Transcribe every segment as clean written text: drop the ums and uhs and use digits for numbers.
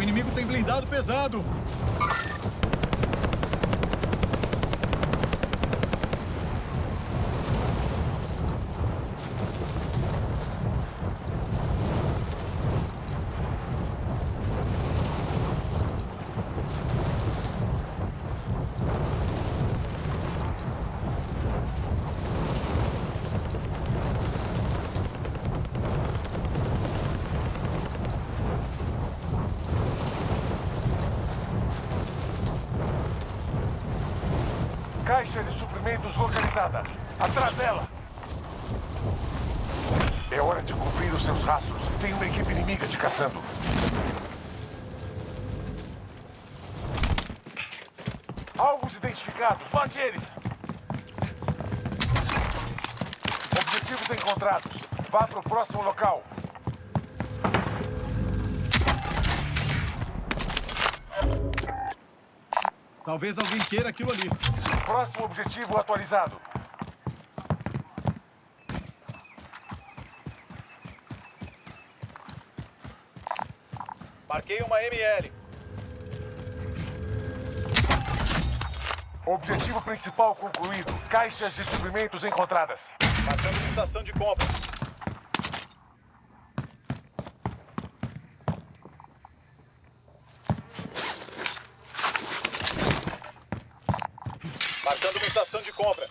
inimigo tem blindado pesado. Caixa de suprimentos localizada. Atrás dela. É hora de cumprir os seus rastros. Tem uma equipe inimiga te caçando. Alvos identificados. Mate eles. Objetivos encontrados. Vá para o próximo local. Talvez alguém queira aquilo ali. Próximo objetivo atualizado. Marquei uma ML. Objetivo principal concluído. Caixas de suprimentos encontradas. Marcando estação de compra. Marcando uma estação de compra.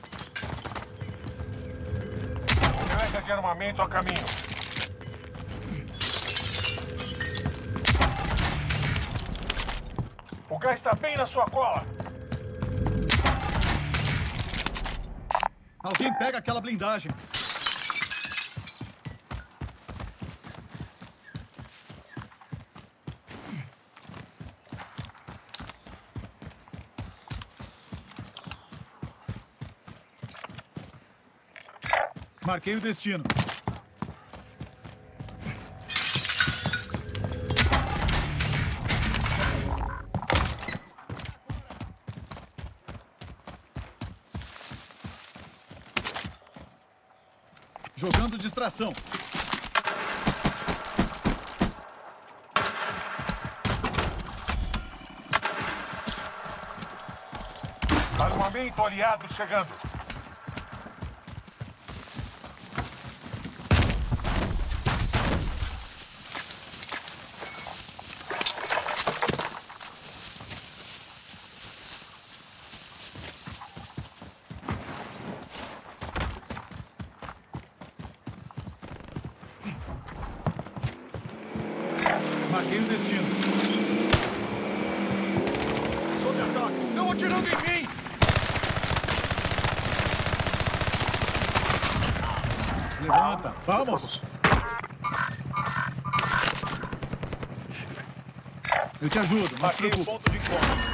Caixa de armamento a caminho. O gás está bem na sua cola. Alguém pega aquela blindagem. Marquei o destino. Jogando distração. Armamento aliado chegando. Marquei o destino. Sob ataque. Estão atirando em mim. Levanta. Vamos. Eu te ajudo, não se Marquei o preocupe. ponto de encontro.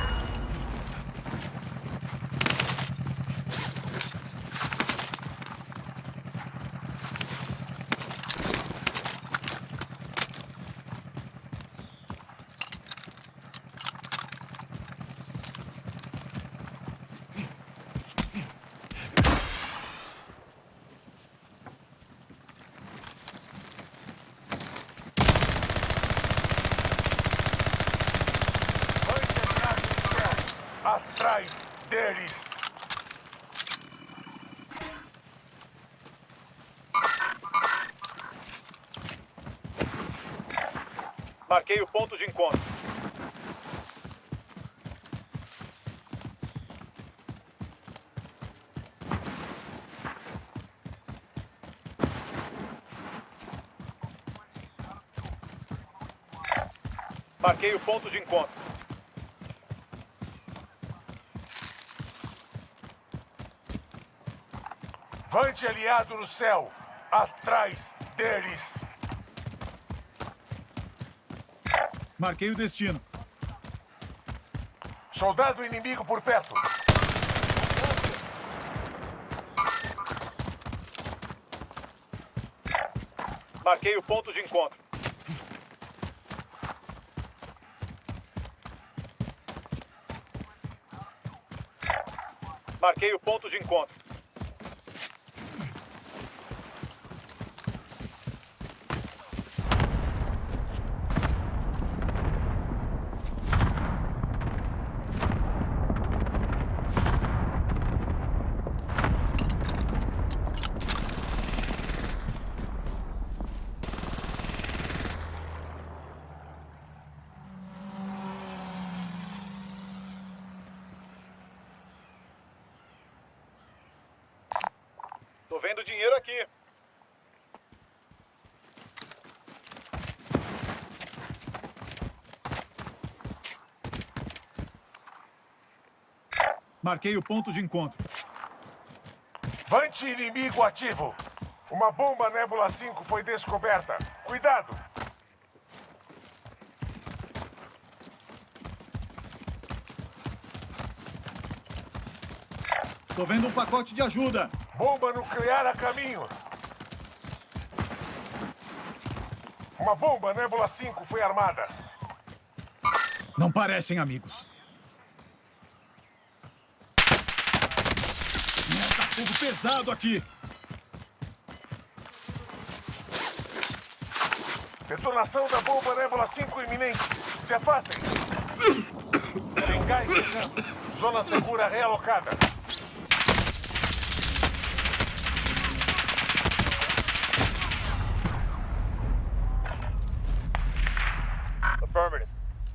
Atrás deles. Marquei o ponto de encontro. Marquei o ponto de encontro. Vante aliado no céu. Atrás deles. Marquei o destino. Soldado inimigo por perto. Marquei o ponto de encontro. Marquei o ponto de encontro. dinheiro aqui. Marquei o ponto de encontro. Vante inimigo ativo. Uma bomba Nébula 5 foi descoberta. Cuidado! Tô vendo um pacote de ajuda. Bomba nuclear a caminho. Uma bomba Nébula 5 foi armada. Não parecem amigos. Merda, fogo pesado aqui. Detonação da bomba Nébula 5 iminente. Se afastem. Tem gás chegando. Zona segura realocada. Affirmative.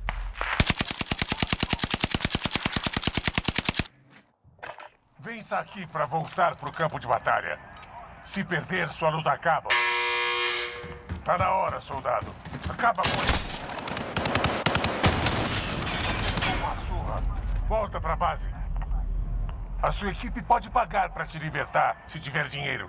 Vença aqui para voltar pro campo de batalha. Se perder, sua luta acaba. Tá na hora, soldado. Acaba com isso. Uma surra. Volta pra base. A sua equipe pode pagar para te libertar, se tiver dinheiro.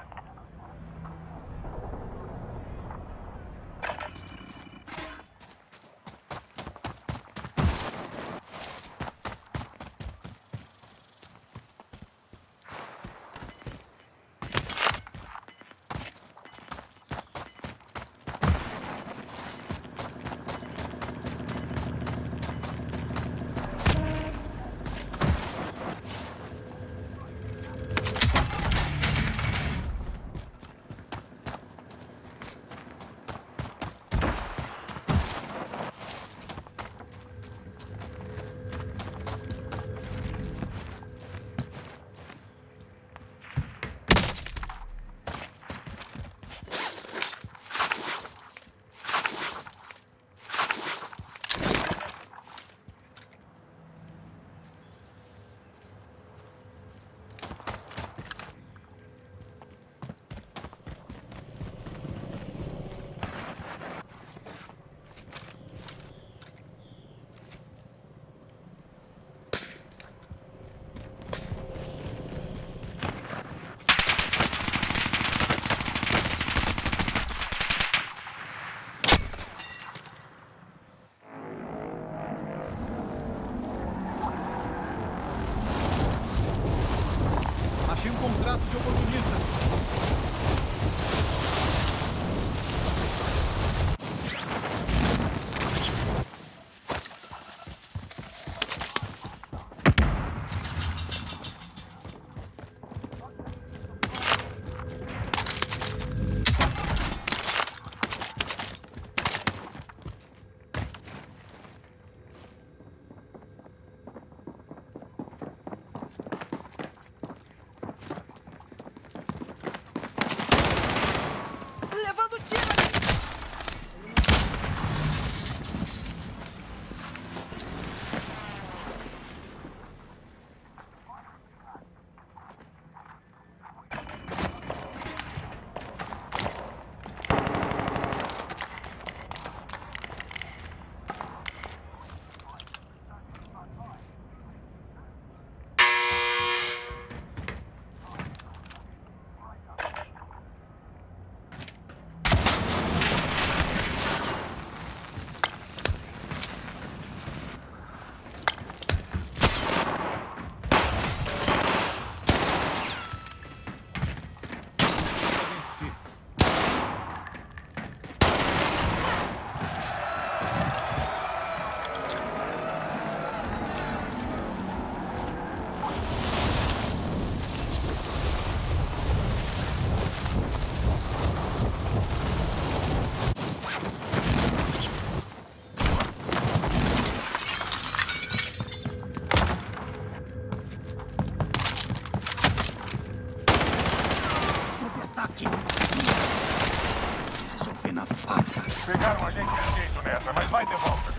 Achei um contrato de oportunista. Levando tiro! Pegaram a gente de jeito nessa, mas vai de volta.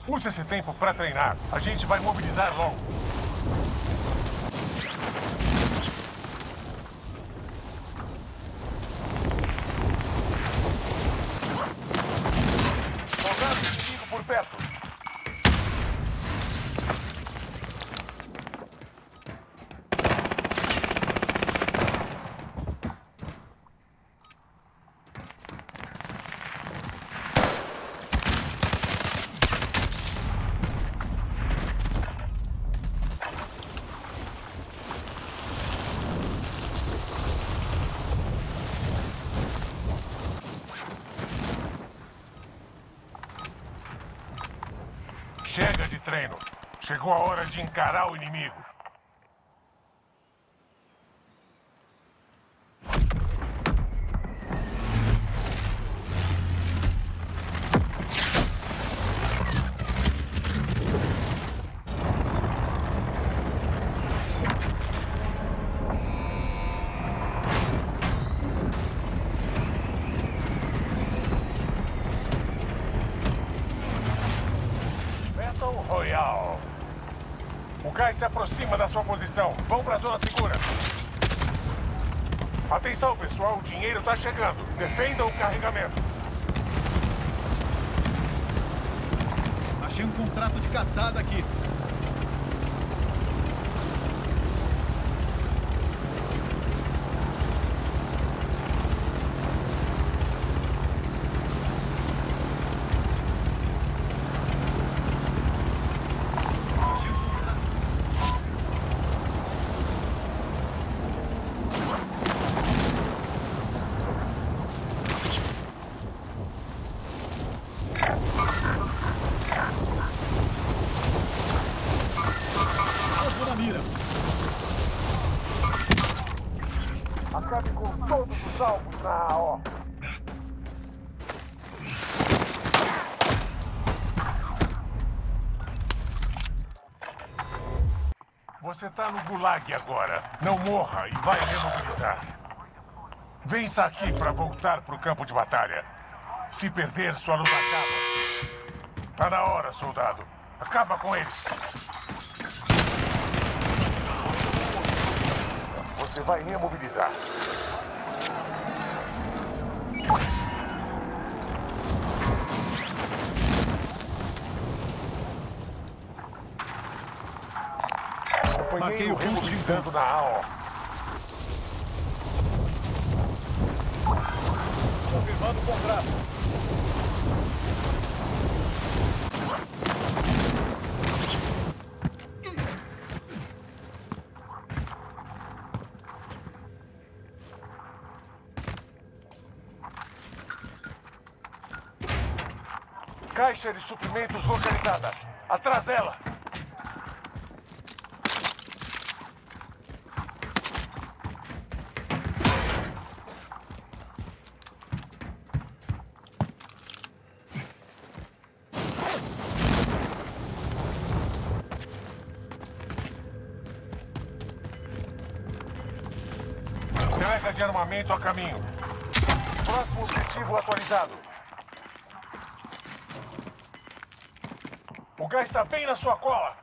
Use esse tempo para treinar. A gente vai mobilizar logo. Soldado inimigo por perto. Chega de treino. Chegou a hora de encarar o inimigo. Battle Royale. O gás se aproxima da sua posição. Vão para a zona segura. Atenção, pessoal. O dinheiro está chegando. Defendam o carregamento. Achei um contrato de caçada aqui. Achei um contrato. Alvo na mira. Acabe com todos os alvos na AO. Você tá no Gulag agora. Não morra e vai remobilizar. Vença aqui para voltar pro campo de batalha. Se perder, sua luta acaba. Tá na hora, soldado. Acaba com eles. Você vai remobilizar. Marquei o ponto de remobilizando encontro. na AO. Confirmando o contrato. Caixa de suprimentos localizada. Atrás dela. Entrega de armamento a caminho. Próximo objetivo atualizado. O gás está bem na sua cola.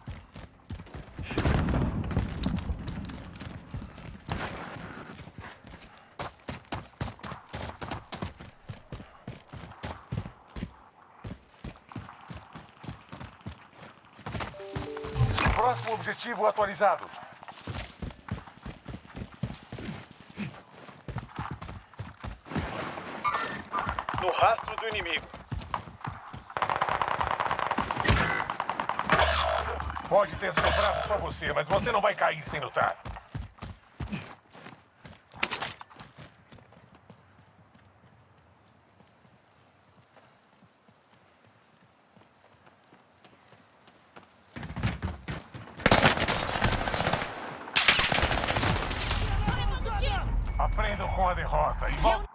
Próximo objetivo atualizado. No rastro do inimigo. Pode ter sobrado só você, mas você não vai cair sem lutar. Aprendam com a derrota e voltem.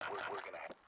We're gonna have...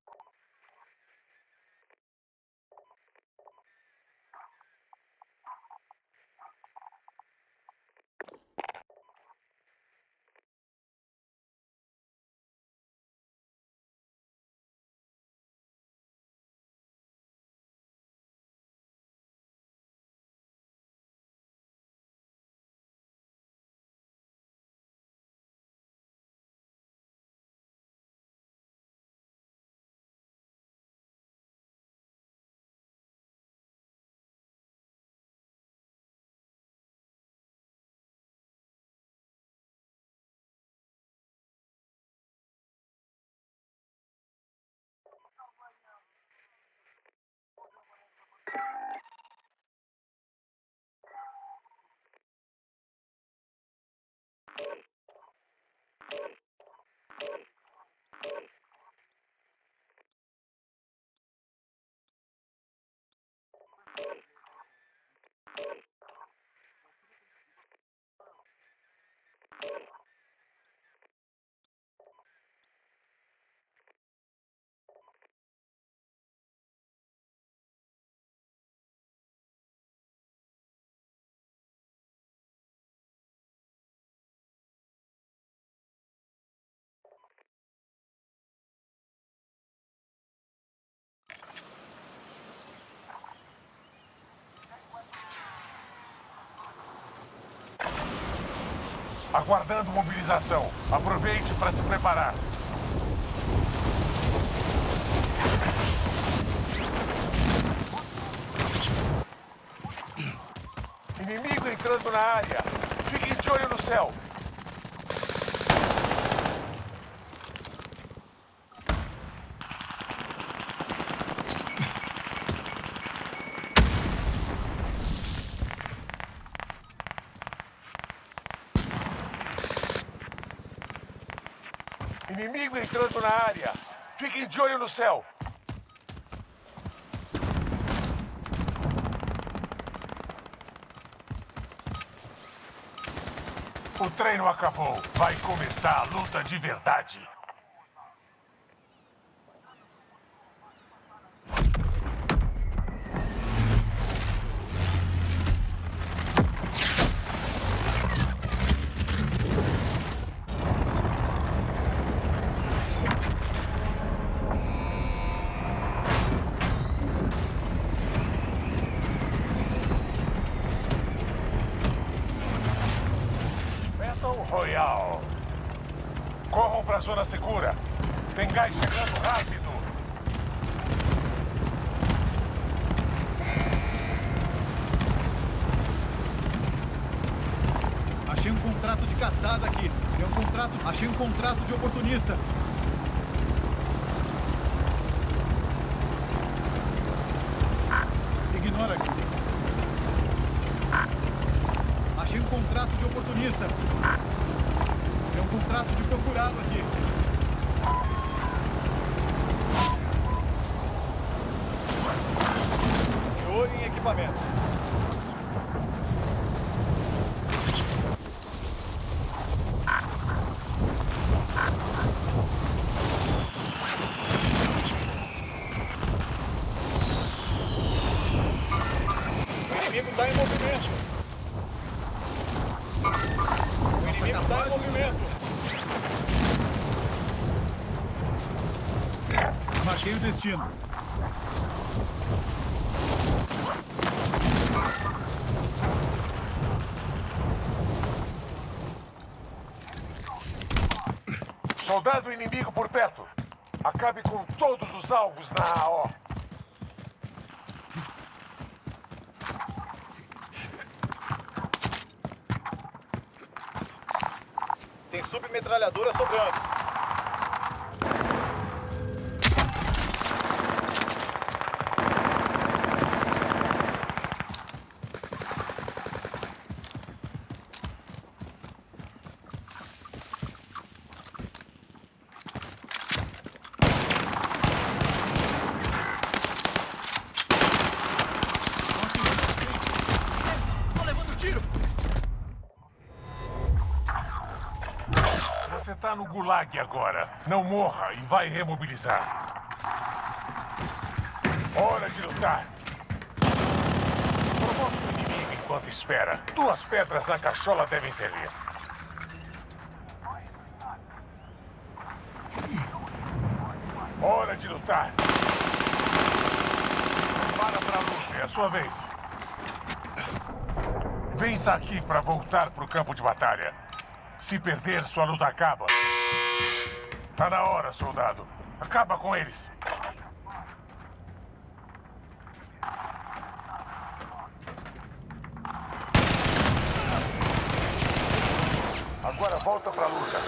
Aguardando mobilização. Aproveite para se preparar. Inimigo entrando na área. Fiquem de olho no céu. Inimigo entrando na área. Fiquem de olho no céu. O treino acabou. Vai começar a luta de verdade. Royal. Corram para a zona segura. Tem gás chegando rápido. Achei um contrato de caçada aqui. Achei um contrato de oportunista. Ignora aqui. Achei um contrato de oportunista. É um contrato de procurado aqui. De olho em equipamento. O inimigo está em movimento. O inimigo está em movimento. Marquei o destino. Soldado inimigo por perto. Acabe com todos os alvos na AO. Tem submetralhadora sobrando. Você está no Gulag agora. Não morra e vai remobilizar. Hora de lutar. Provoque o inimigo enquanto espera. 2 pedras na cachola devem servir. Hora de lutar. Prepara para a luta. É a sua vez. Vença aqui para voltar para o campo de batalha. Se perder, sua luta acaba. Tá na hora, soldado. Acaba com eles. Agora volta pra luta.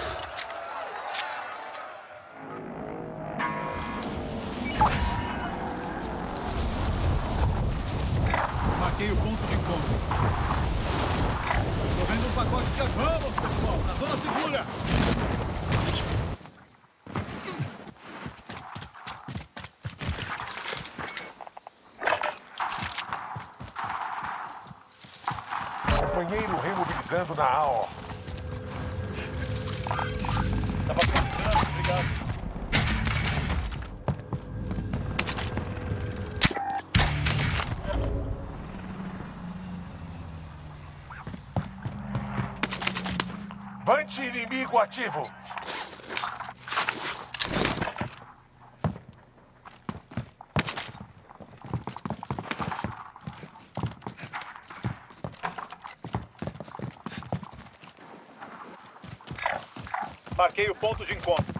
Marquei o ponto de encontro. Tô vendo um pacote de... Vamos, pessoal, na zona segura! Companheiro remobilizando na AO. Tava precisando, obrigado. Vante inimigo ativo. Marquei o ponto de encontro.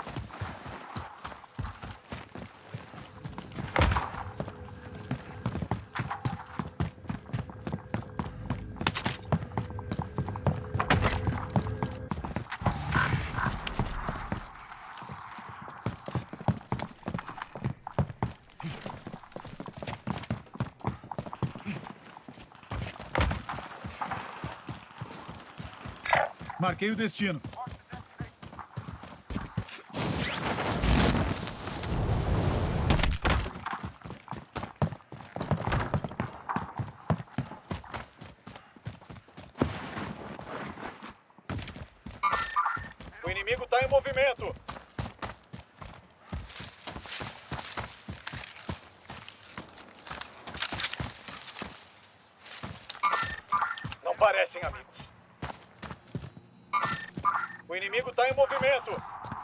Marquei o destino. O inimigo tá em movimento. Não parecem amigos. O inimigo tá em movimento.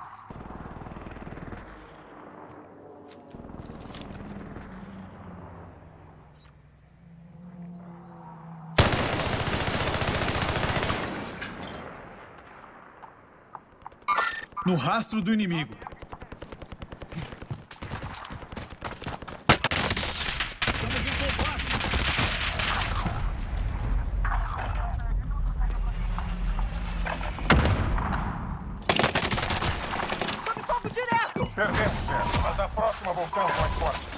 No rastro do inimigo. Estamos em combate. Sob fogo direto! Perdemos, certo. Mas a próxima voltamos mais forte.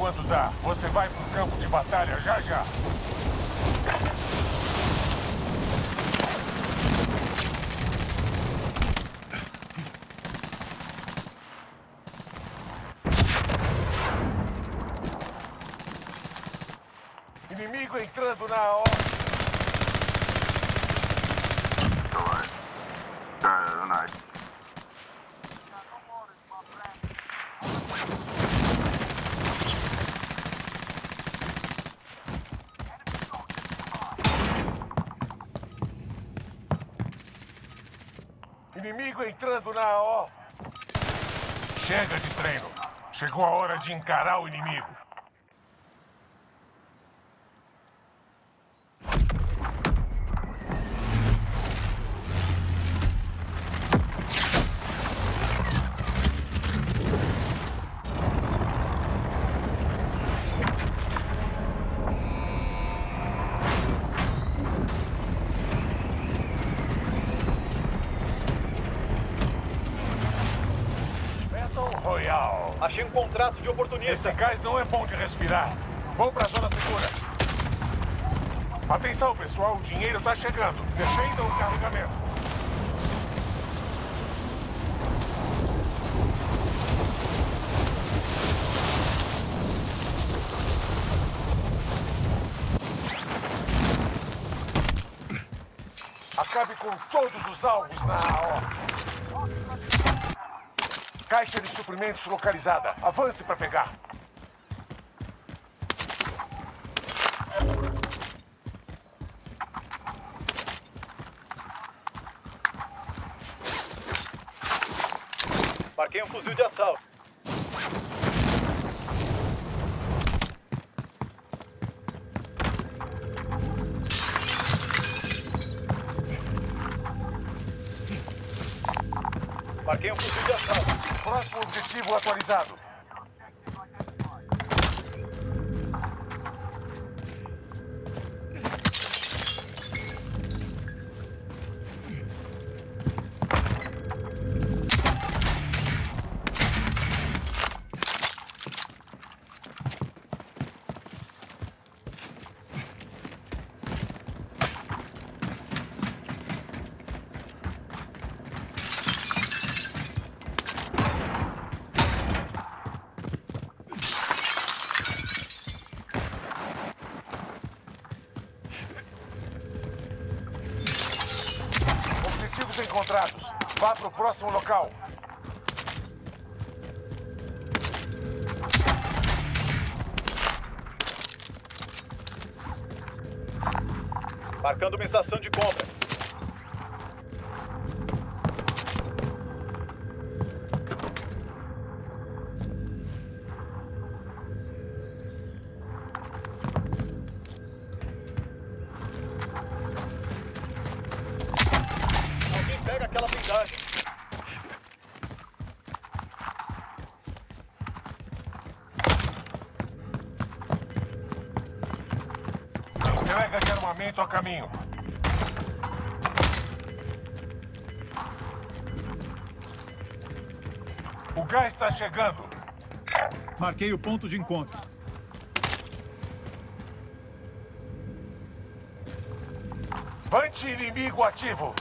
enquanto dá. Você vai pro campo de batalha já já. Inimigo entrando na hora. Inimigo entrando na O. Chega de treino. Chegou a hora de encarar o inimigo. Royal. Achei um contrato de oportunista. Esse gás não é bom de respirar. Vou pra zona segura. Atenção, pessoal. O dinheiro tá chegando. Defendam o carregamento. Acabe com todos os alvos na AO. Caixa de suprimentos localizada. Avance para pegar. Marquei um fuzil de assalto. Marquei um fuzil de assalto. Próximo objetivo atualizado. Encontrados. Vá para o próximo local. Marcando uma estação de compra. Pega aquela blindagem. Entrega de armamento a caminho. O gás está chegando. Marquei o ponto de encontro. Vante inimigo ativo.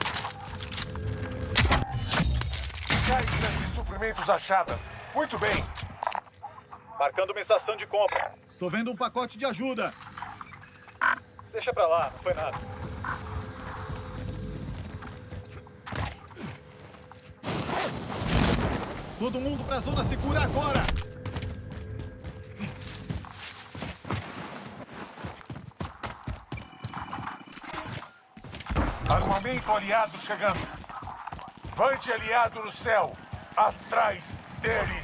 Caixas de suprimentos achadas. Muito bem. Marcando uma estação de compra. Tô vendo um pacote de ajuda. Deixa pra lá, não foi nada. Todo mundo pra zona segura agora. Armamento aliado chegando. Vante aliado no céu. Atrás deles.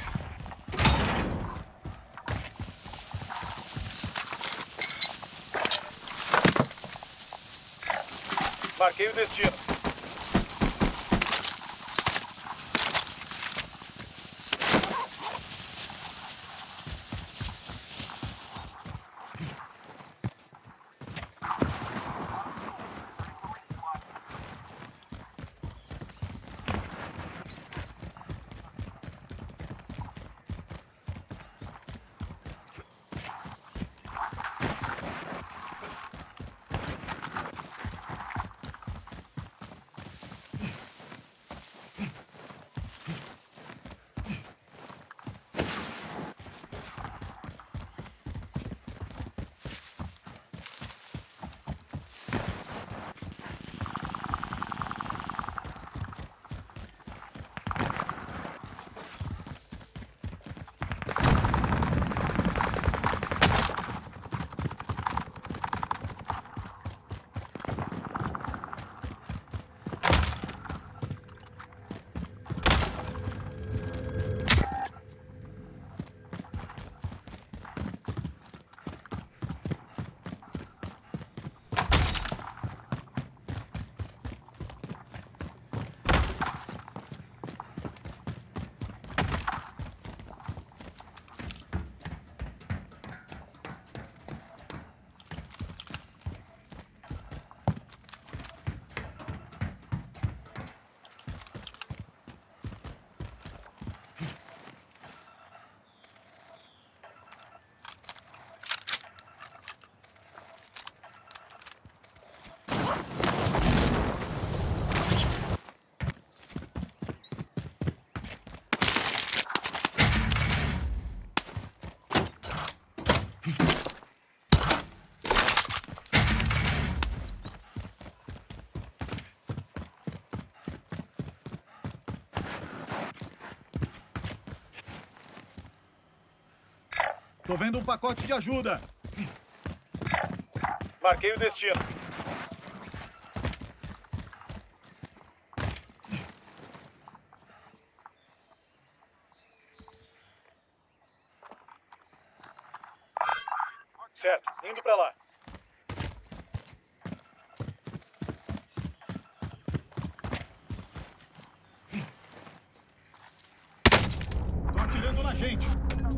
Marquei o destino. Tô vendo um pacote de ajuda. Marquei o destino. Certo, indo pra lá. Tô atirando na gente.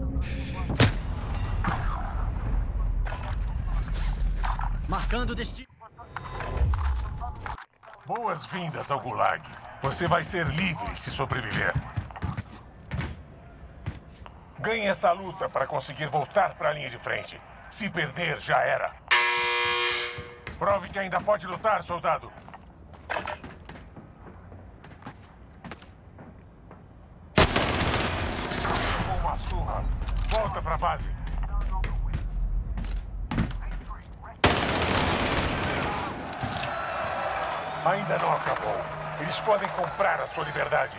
Marcando o destino. Boas-vindas ao Gulag. Você vai ser livre se sobreviver. Ganhe essa luta para conseguir voltar para a linha de frente. Se perder, já era. Prove que ainda pode lutar, soldado. Com uma surra. Volta para a base. Ainda não acabou. Eles podem comprar a sua liberdade.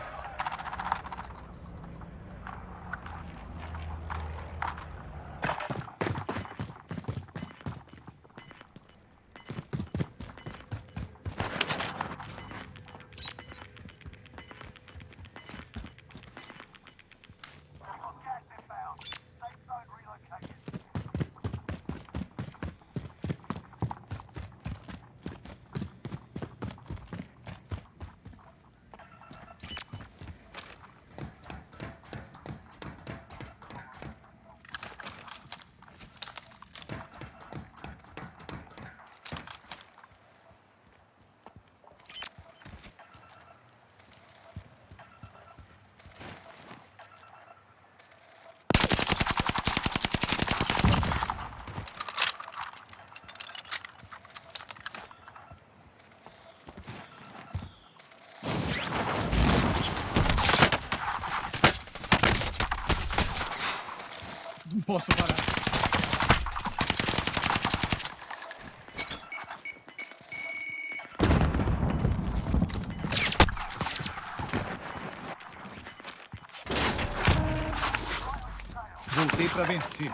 Não posso parar. Voltei para vencer.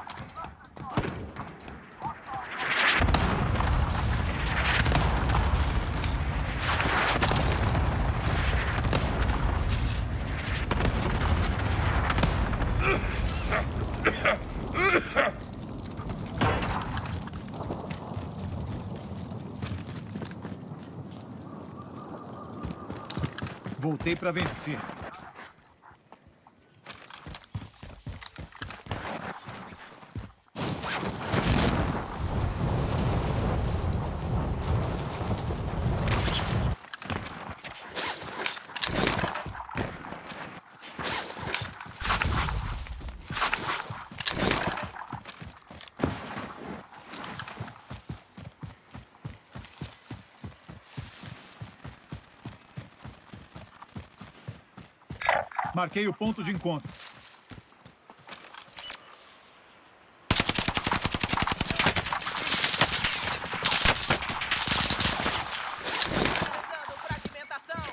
Voltei para vencer. Marquei o ponto de encontro. Usando fragmentação.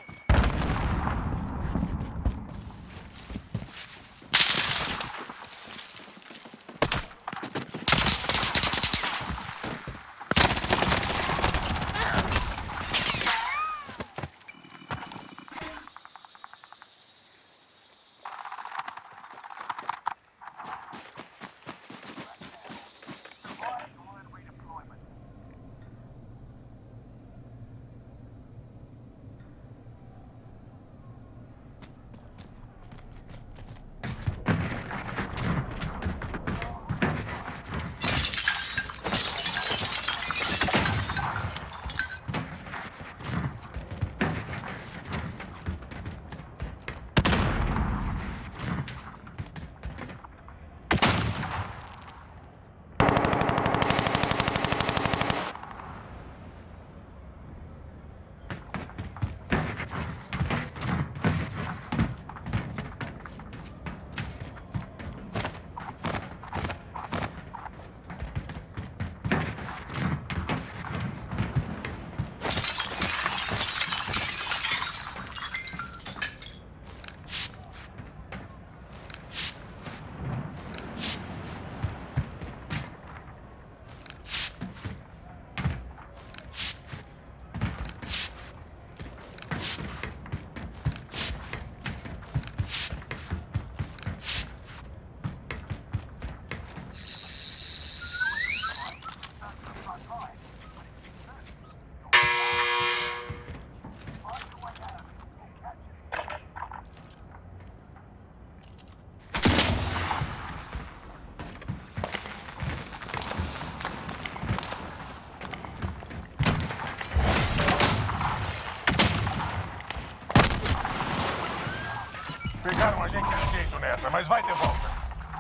Largaram a gente de jeito nessa, mas vai ter volta.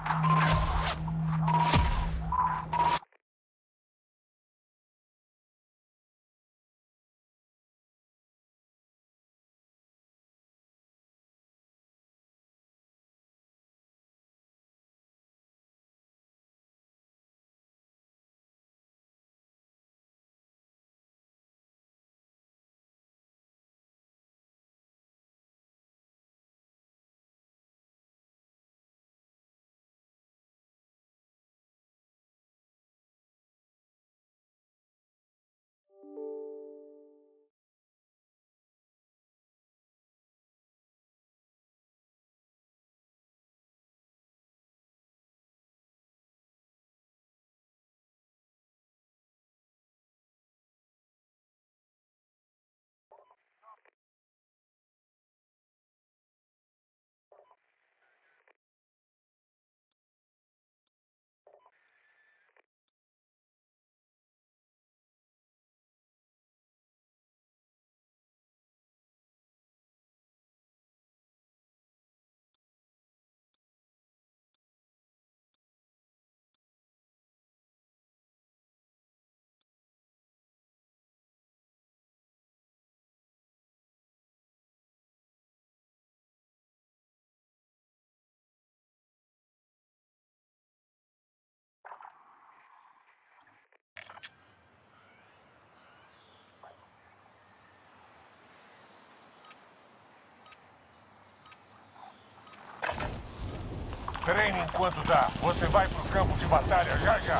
Treine enquanto dá. Você vai pro campo de batalha já já.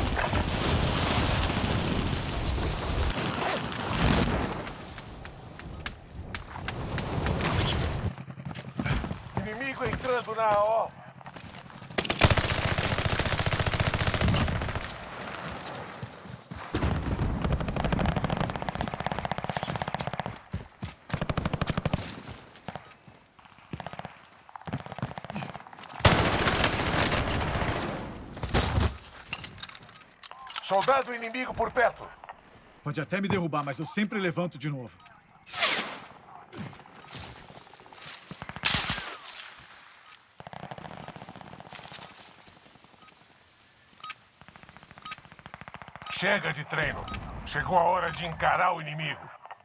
Inimigo entrando na AO. Soldado inimigo por perto. Pode até me derrubar, mas eu sempre levanto de novo. Chega de treino. Chegou a hora de encarar o inimigo.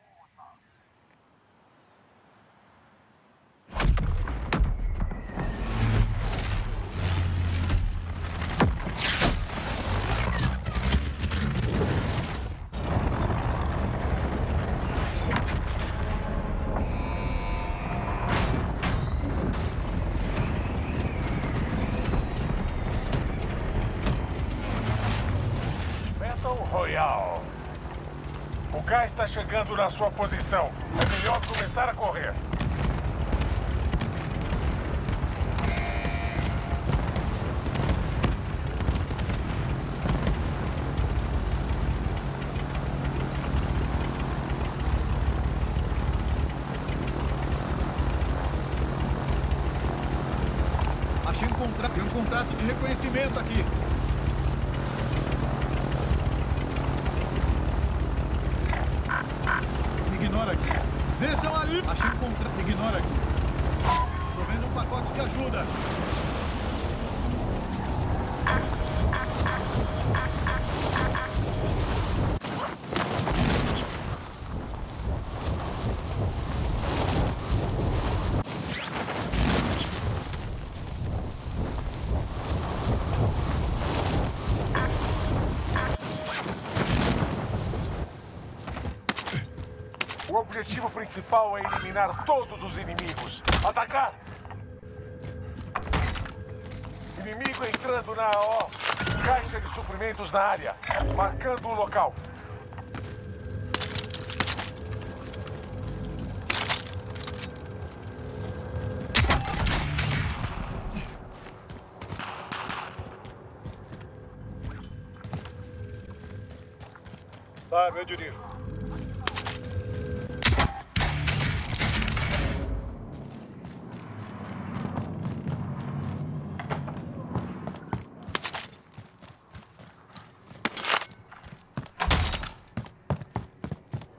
Royal. O gás está chegando na sua posição. É melhor começar a correr. Achei um contrato de reconhecimento aqui. Ignora aqui. Desçam ali! Achei um contrato. Ignora aqui. Tô vendo um pacote de ajuda. O objetivo principal é eliminar todos os inimigos. Atacar! Inimigo entrando na AO. Caixa de suprimentos na área. Marcando o local. Tá, eu dirijo.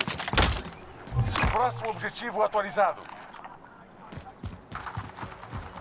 Próximo objetivo atualizado.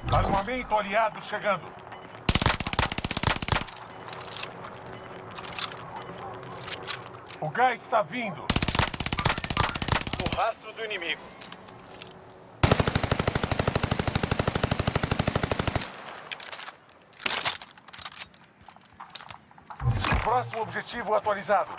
Armamento aliado chegando. O gás está vindo. O rastro do inimigo. Próximo objetivo atualizado.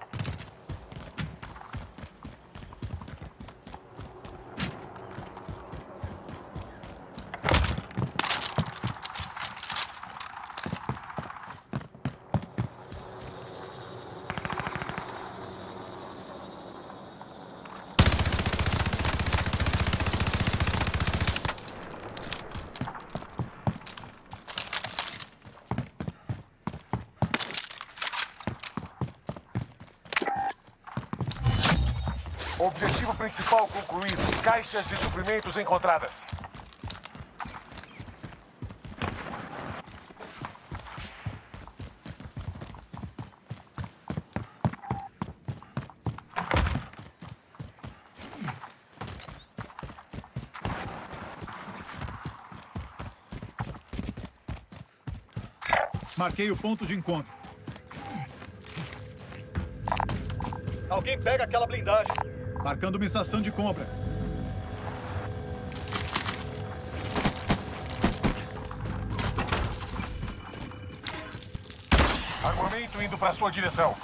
Objetivo principal concluído. Caixas de suprimentos encontradas. Marquei o ponto de encontro. Alguém pega aquela blindagem. Marcando uma estação de compra. Armamento indo para sua direção.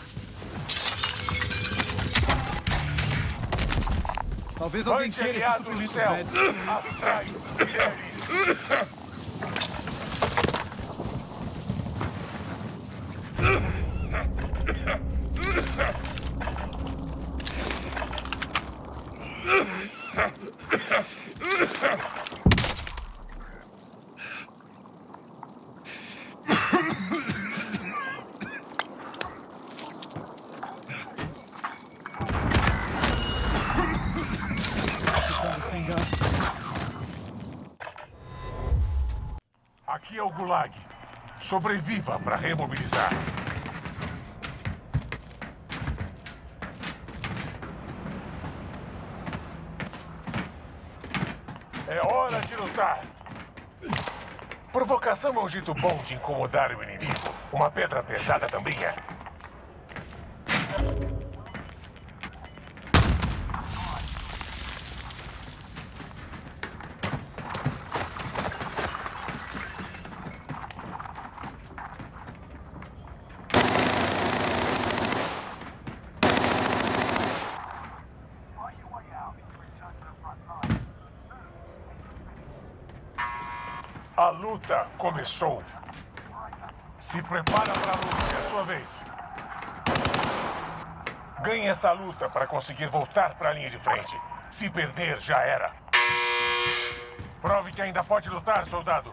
Talvez alguém queira esses suprimentos médicos. Atrás, mulheres. Ficando sem gás. Aqui é o Gulag. Sobreviva para remobilizar. É hora de lutar. Provocação é um jeito bom de incomodar o inimigo. Uma pedra pesada também é. A luta começou. Se prepara para a luta, é a sua vez. Ganhe essa luta para conseguir voltar para a linha de frente. Se perder, já era. Prove que ainda pode lutar, soldado.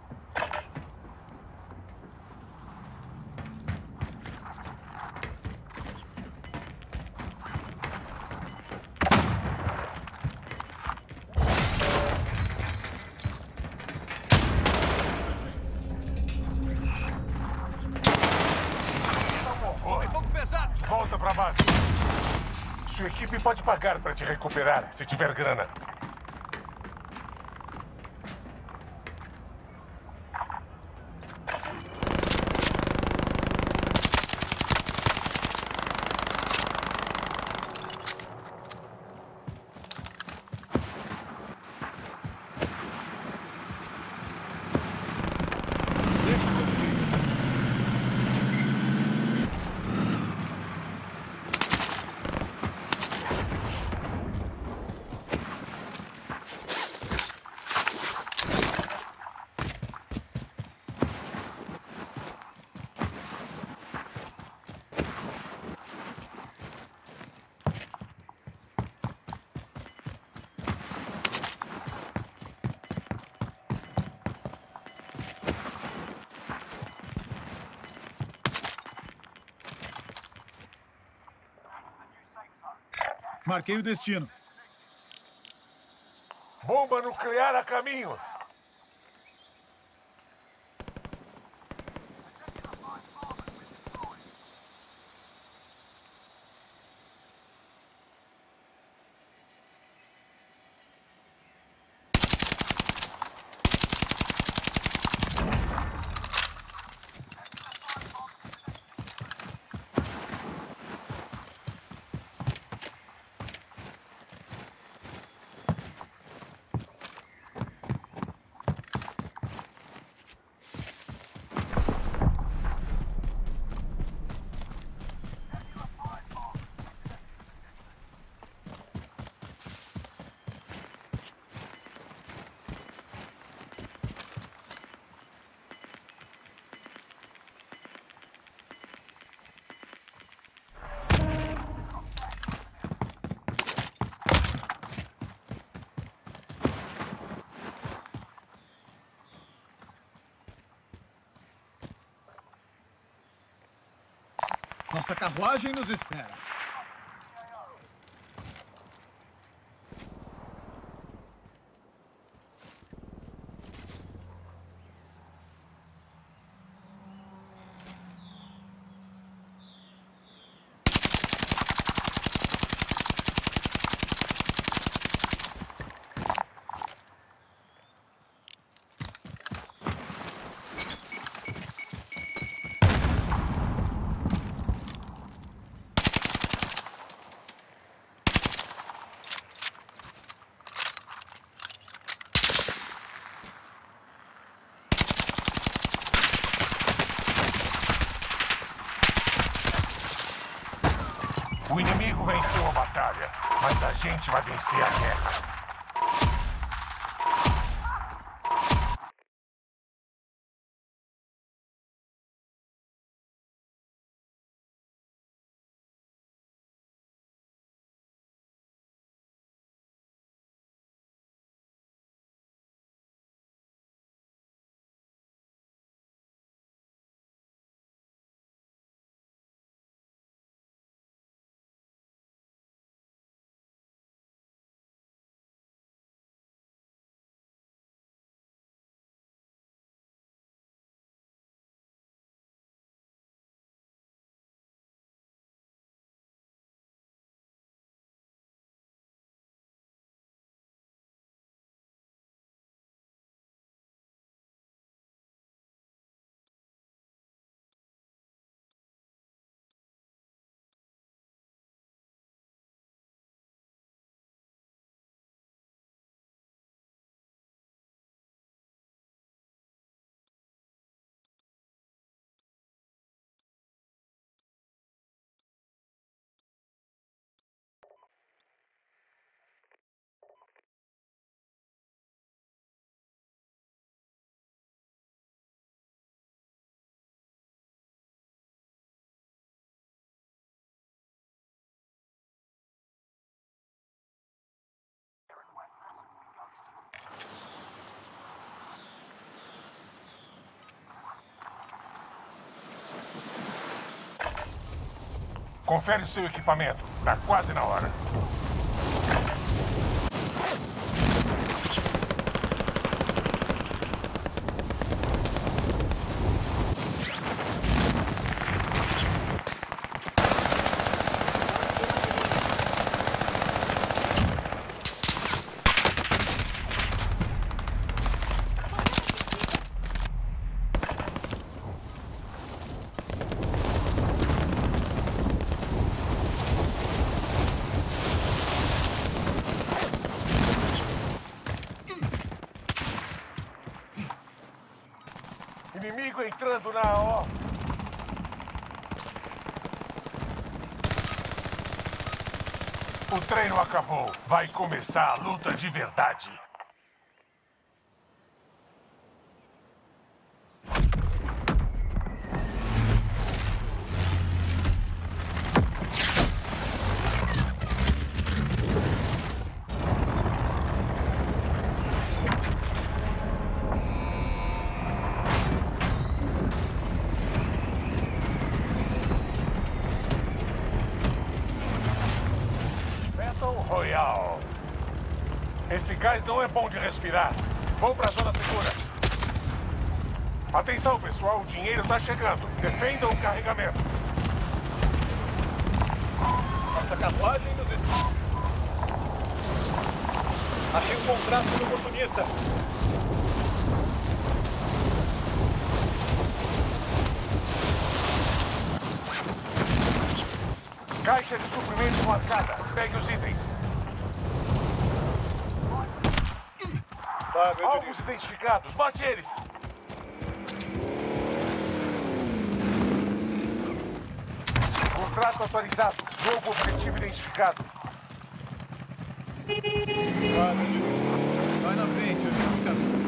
Volta pra base. Sua equipe pode pagar para te recuperar, se tiver grana. Marquei o destino. Bomba nuclear a caminho. Nossa carruagem nos espera. O inimigo venceu a batalha, mas a gente vai vencer a guerra. Confere seu equipamento. Tá quase na hora. Inimigo entrando na AO. O treino acabou. Vai começar a luta de verdade. Royal. Esse gás não é bom de respirar. Vão para a zona segura. Atenção, pessoal. O dinheiro está chegando. Defendam o carregamento. Nossa carruagem nos espera. Achei um contrato do oportunista. Caixa de suprimentos marcada. Pegue os itens. Tá, meu Alvos identificados. Mate eles. Contrato atualizado. Novo objetivo identificado. Tá, meu Vai na frente, eu fico de caminho.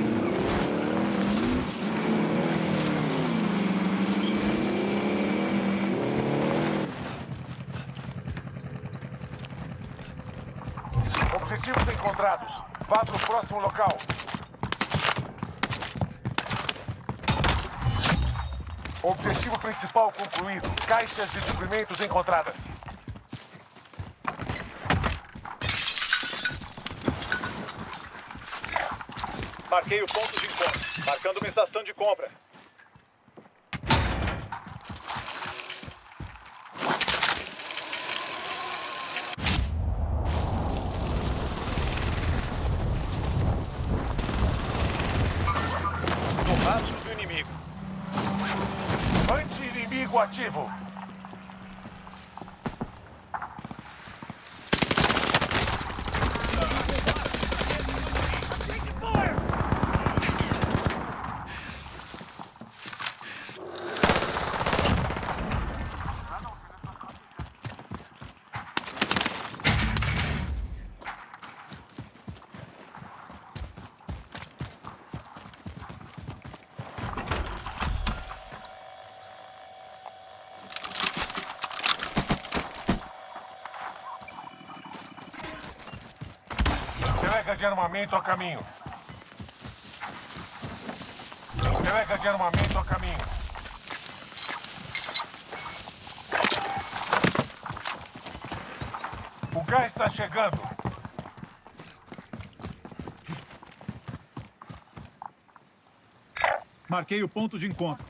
Objetivos encontrados. Vá para o próximo local. Objetivo principal concluído. Caixas de suprimentos encontradas. Marquei o ponto de encontro. Marcando uma estação de compra. No rastro do inimigo. Anti-inimigo ativo. Entrega de armamento a caminho. Entrega de armamento a caminho. O gás está chegando. Marquei o ponto de encontro.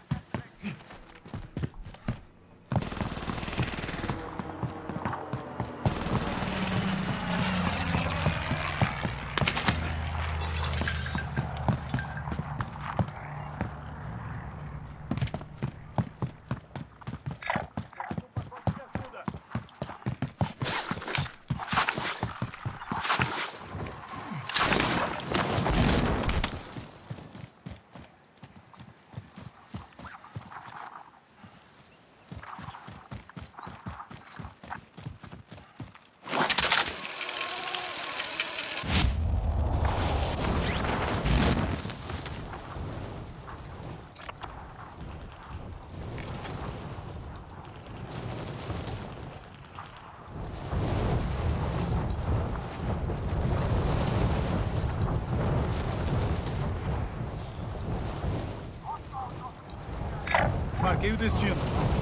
Marquei o destino.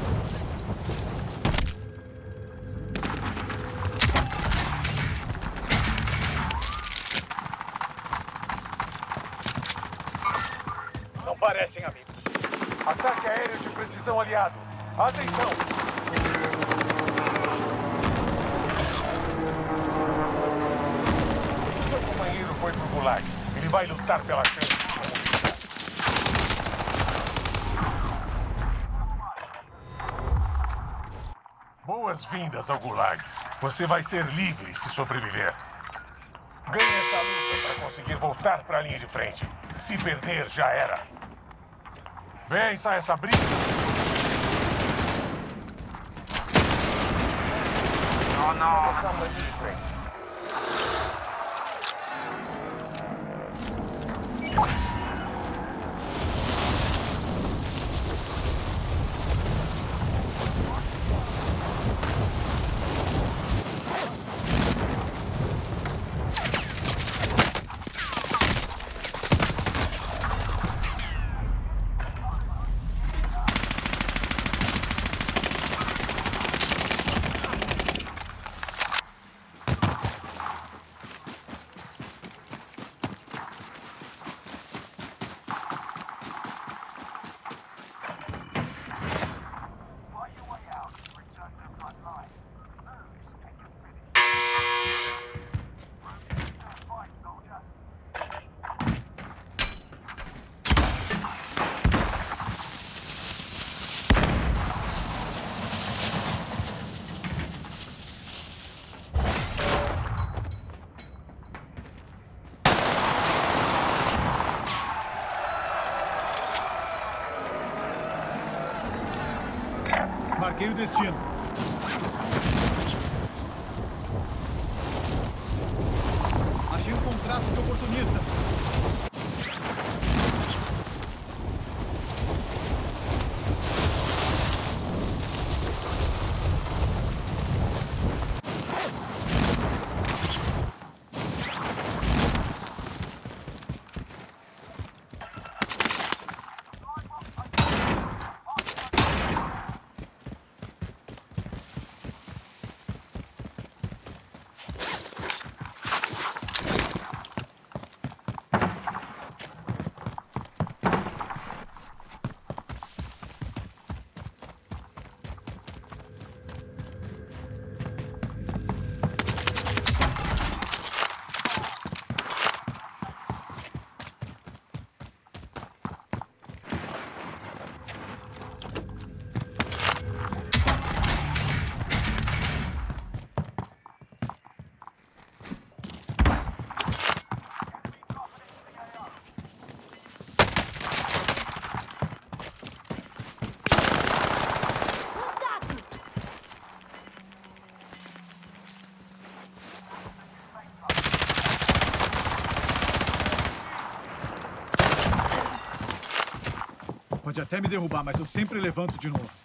Não parecem amigos. Ataque aéreo de precisão aliado. Atenção! O seu companheiro foi pro Gulag. Ele vai lutar pela chance de comunidade. Boas-vindas ao Gulag. Você vai ser livre se sobreviver. Ganhe essa luta para conseguir voltar para a linha de frente. Se perder, já era. Vença essa briga. Não, não. Marquei o destino. Achei um contrato de oportunista. Pode até me derrubar, mas eu sempre levanto de novo.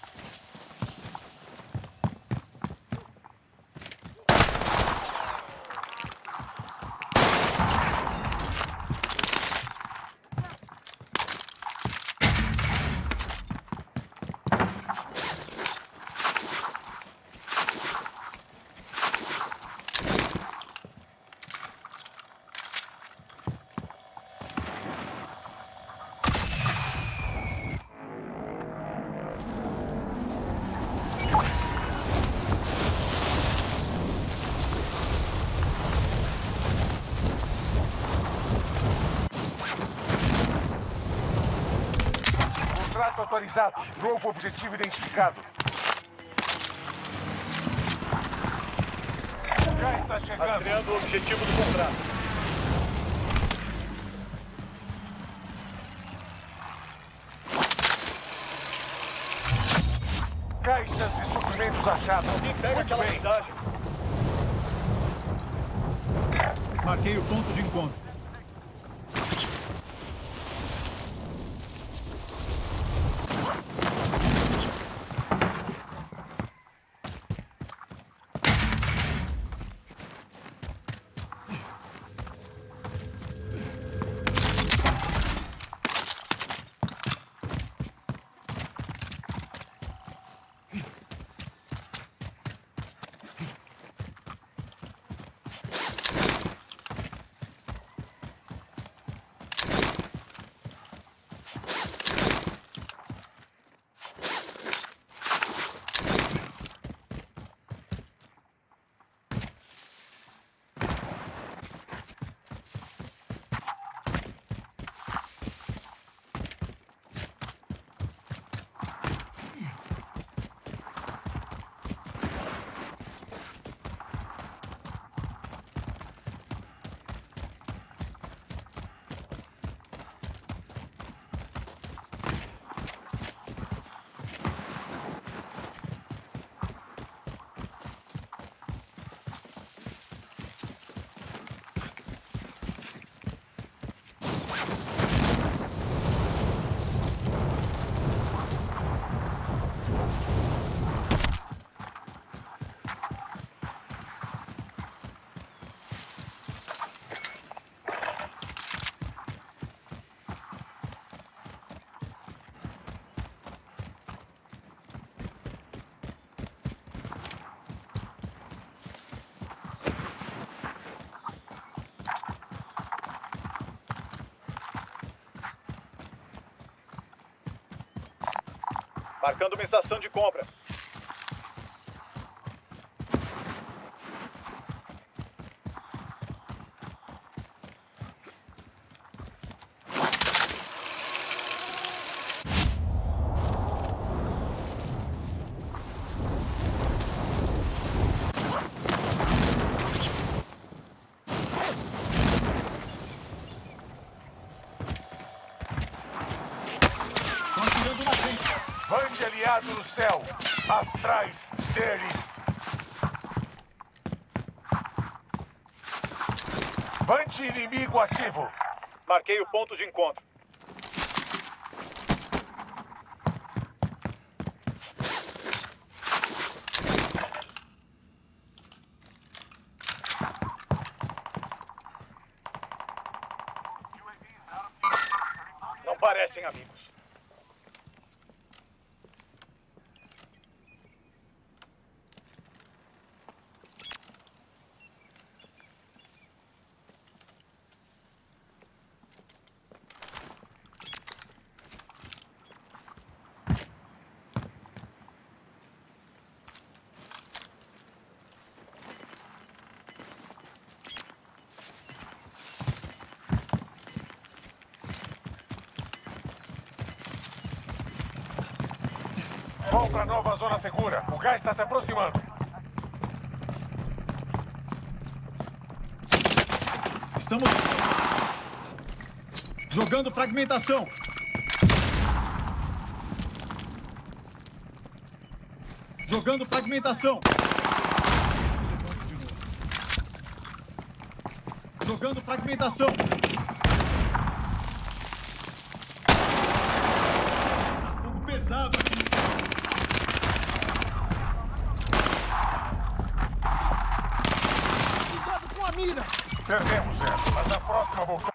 Atualizado. Novo objetivo identificado. Já está chegando. Rastreando o objetivo do contrato. Caixas e suprimentos achados. Alguém pega aquela mensagem. Marquei o ponto de encontro. Marcando uma estação de compra. Bande aliado no céu. Atrás deles. Bande inimigo ativo. Marquei o ponto de encontro. Não parecem amigos. Vão para a nova zona segura. O gás está se aproximando. Estamos jogando fragmentação. Jogando fragmentação. Jogando fragmentação. mira! Perdemos ela, mas na próxima voltamos.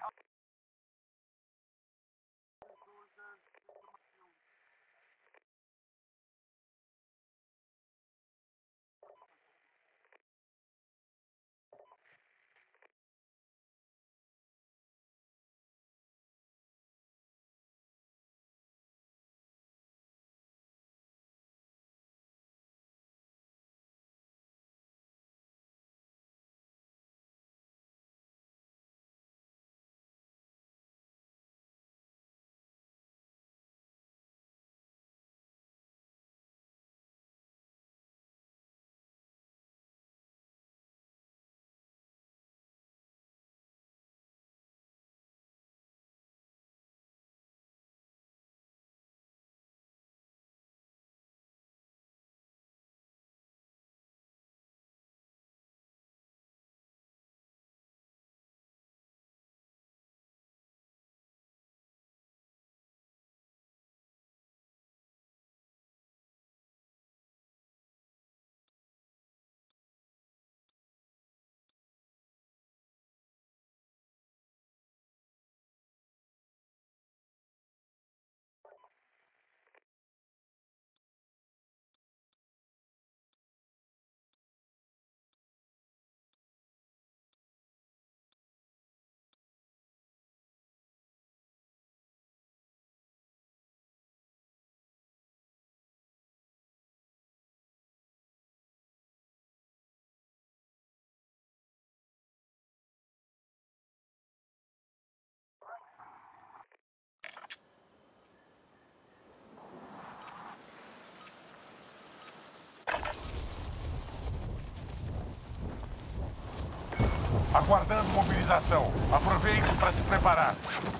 Aguardando mobilização. Aproveite para se preparar.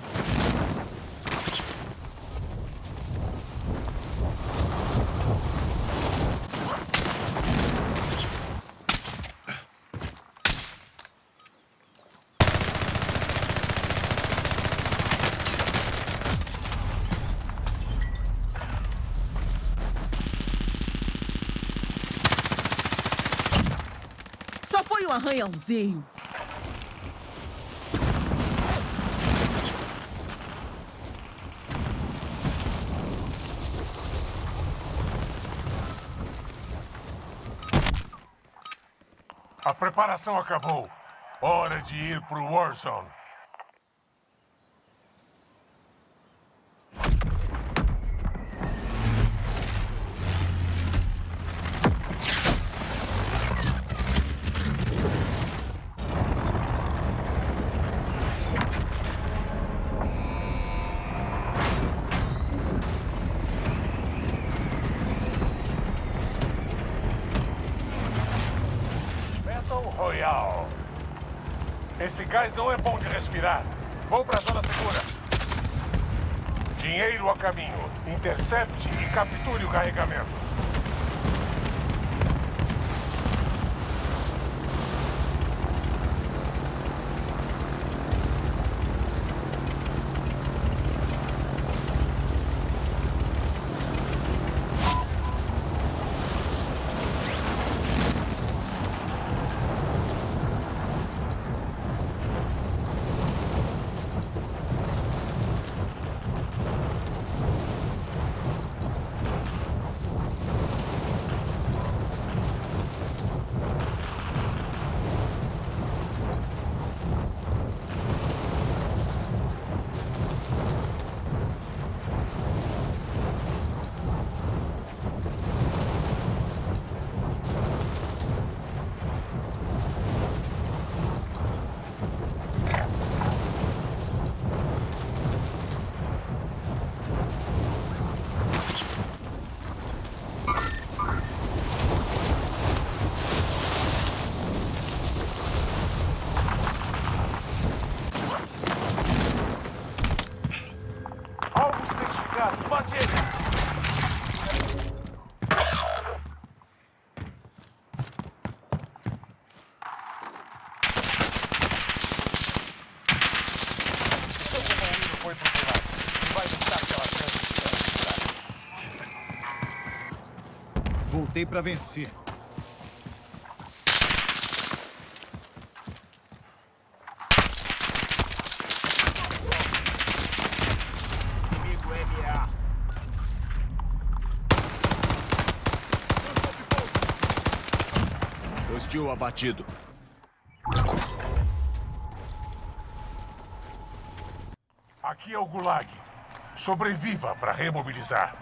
Só foi um arranhãozinho. A preparação acabou. Hora de ir pro Warzone. Royal. Esse gás não é bom de respirar. Vão para a zona segura. Dinheiro a caminho. Intercepte e capture o carregamento. Bate ele! Seu companheiro foi pro seu lado e vai lutar pela chance. Voltei pra vencer. hostil abatido. Aqui é o Gulag. Sobreviva para remobilizar.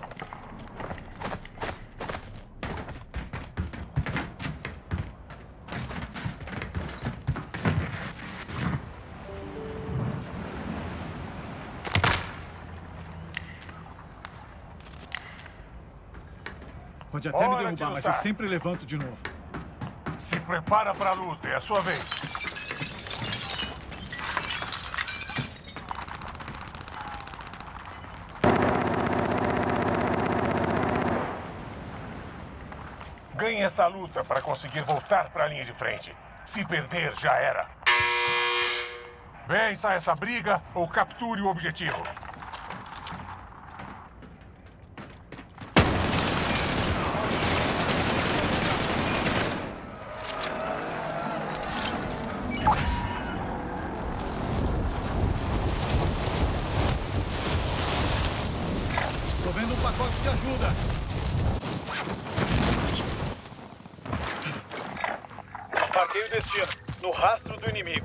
Pode até me Hora de derrubar, mas eu lutar. sempre levanto de novo. Se prepara para a luta, é a sua vez. Ganhe essa luta para conseguir voltar para a linha de frente. Se perder, já era. Vença essa briga ou capture o objetivo. Tô vendo um pacote de ajuda. Marquei o destino. No rastro do inimigo.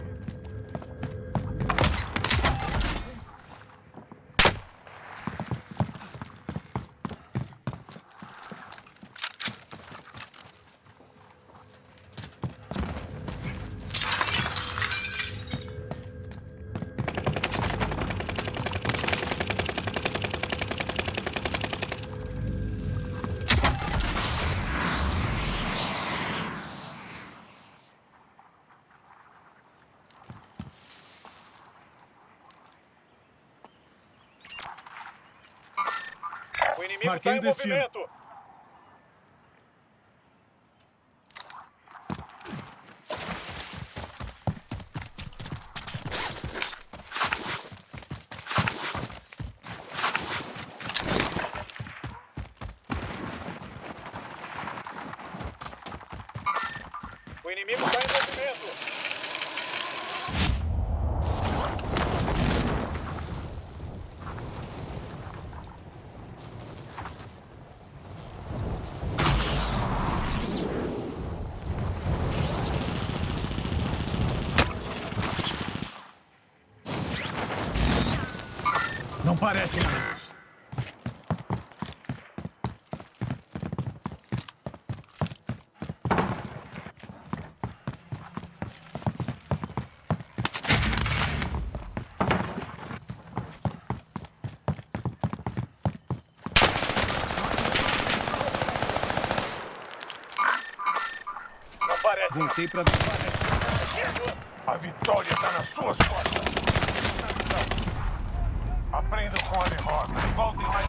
O inimigo Marquei está o em destino. movimento. O inimigo está em movimento. Não parecem amigos. Não parece. Voltei pra... A vitória está nas suas costas. Aprendam com a derrota e voltem mais.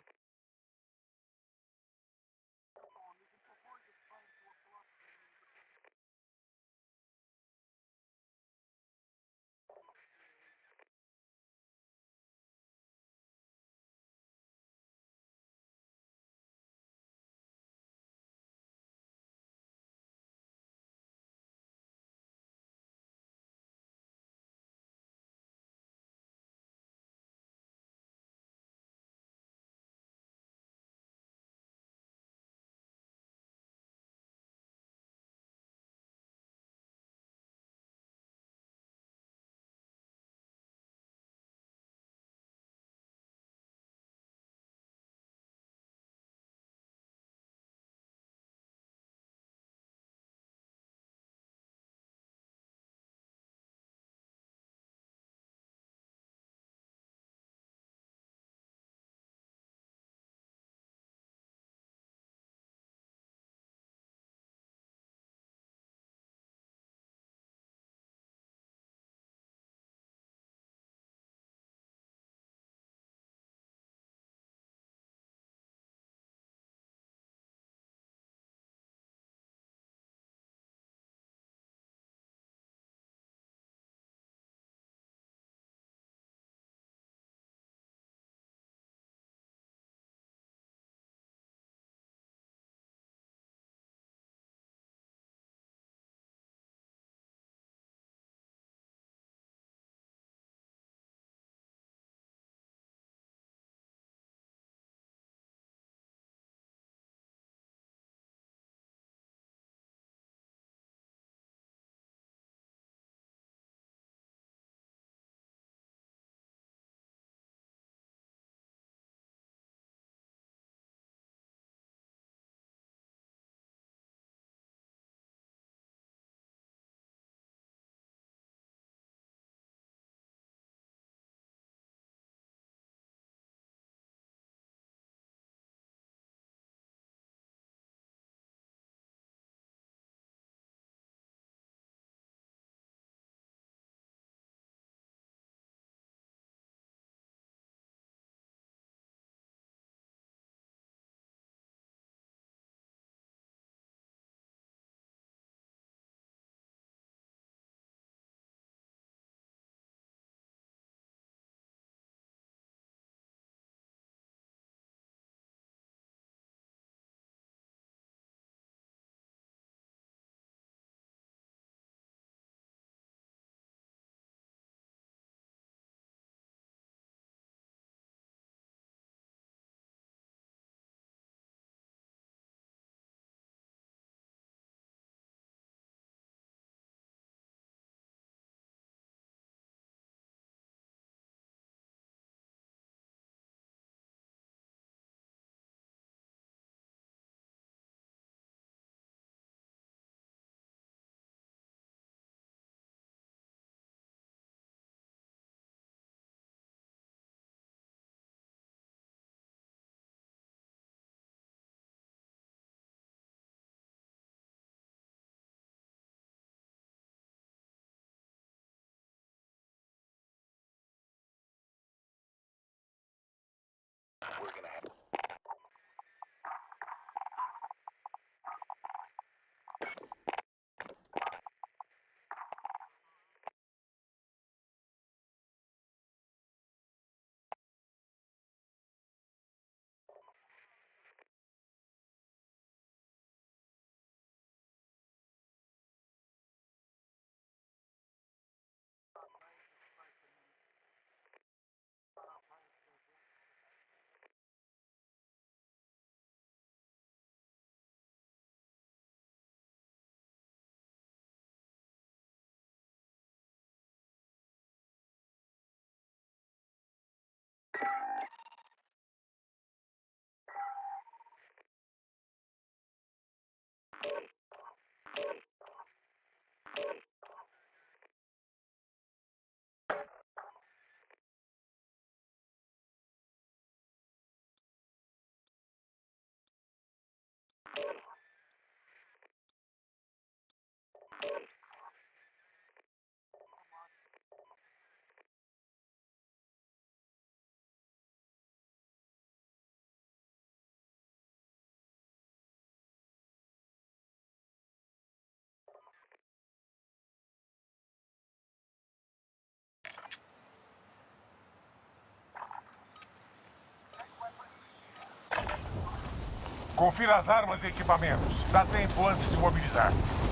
Confira as armas e equipamentos. Dá tempo antes de mobilizar.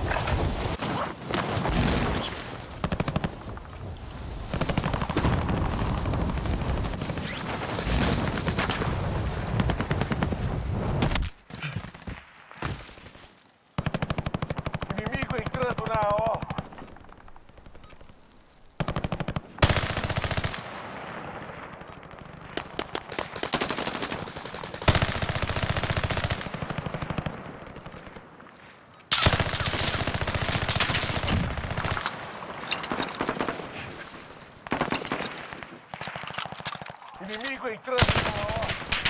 Inimigo entrando na AO. Inimigo entrando na AO.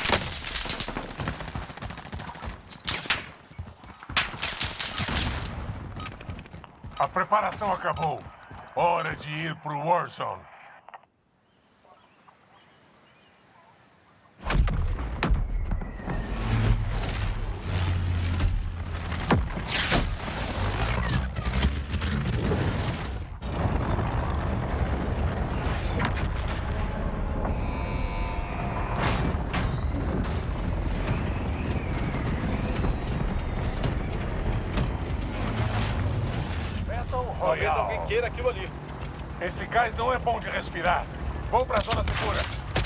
A preparação acabou. Hora de ir pro Warzone. Talvez alguém queira aquilo ali. Esse gás não é bom de respirar. Vou pra zona segura.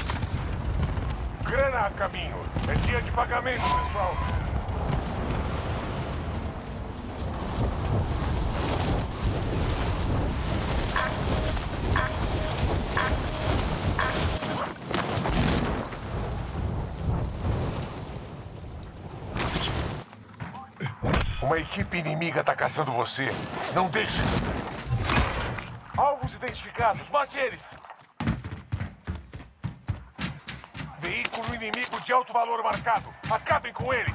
Grana a caminho. É dia de pagamento, pessoal. Uma equipe inimiga tá caçando você. Não deixe. Alvos identificados. Mate eles. Veículo inimigo de alto valor marcado. Acabem com ele.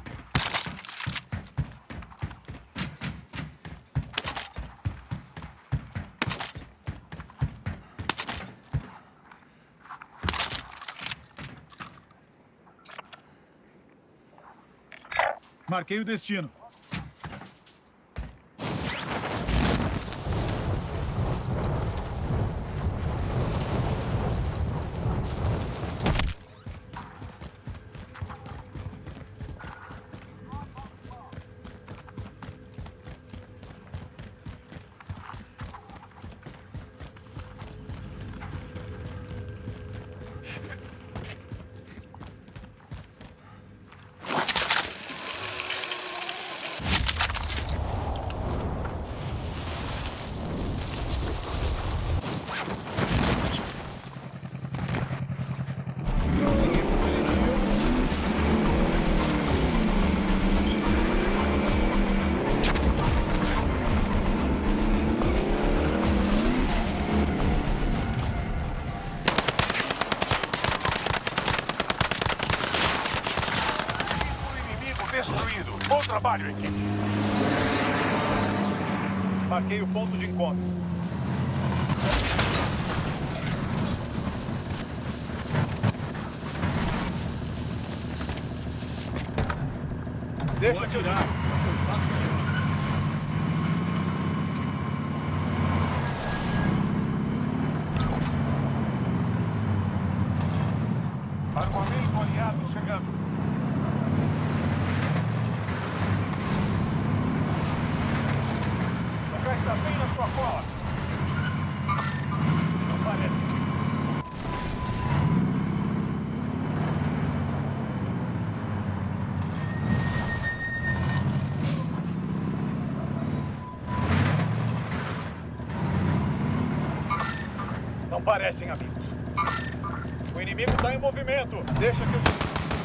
Marquei o destino. Destruído. Bom trabalho, equipe. Marquei o ponto de encontro. Deixa Vou que eu... atirar. Eu faço melhor. Armamento aliado chegando. O gás está bem na sua cola. Não parece. Não parecem amigos. O inimigo está em movimento. Deixa que eu...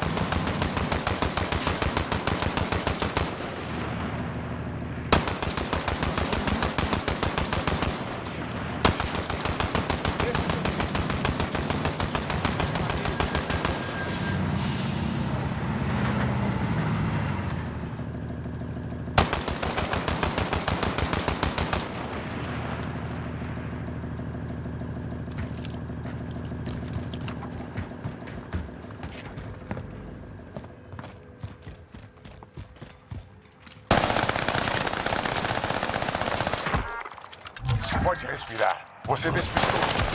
Pode respirar. Você despistou.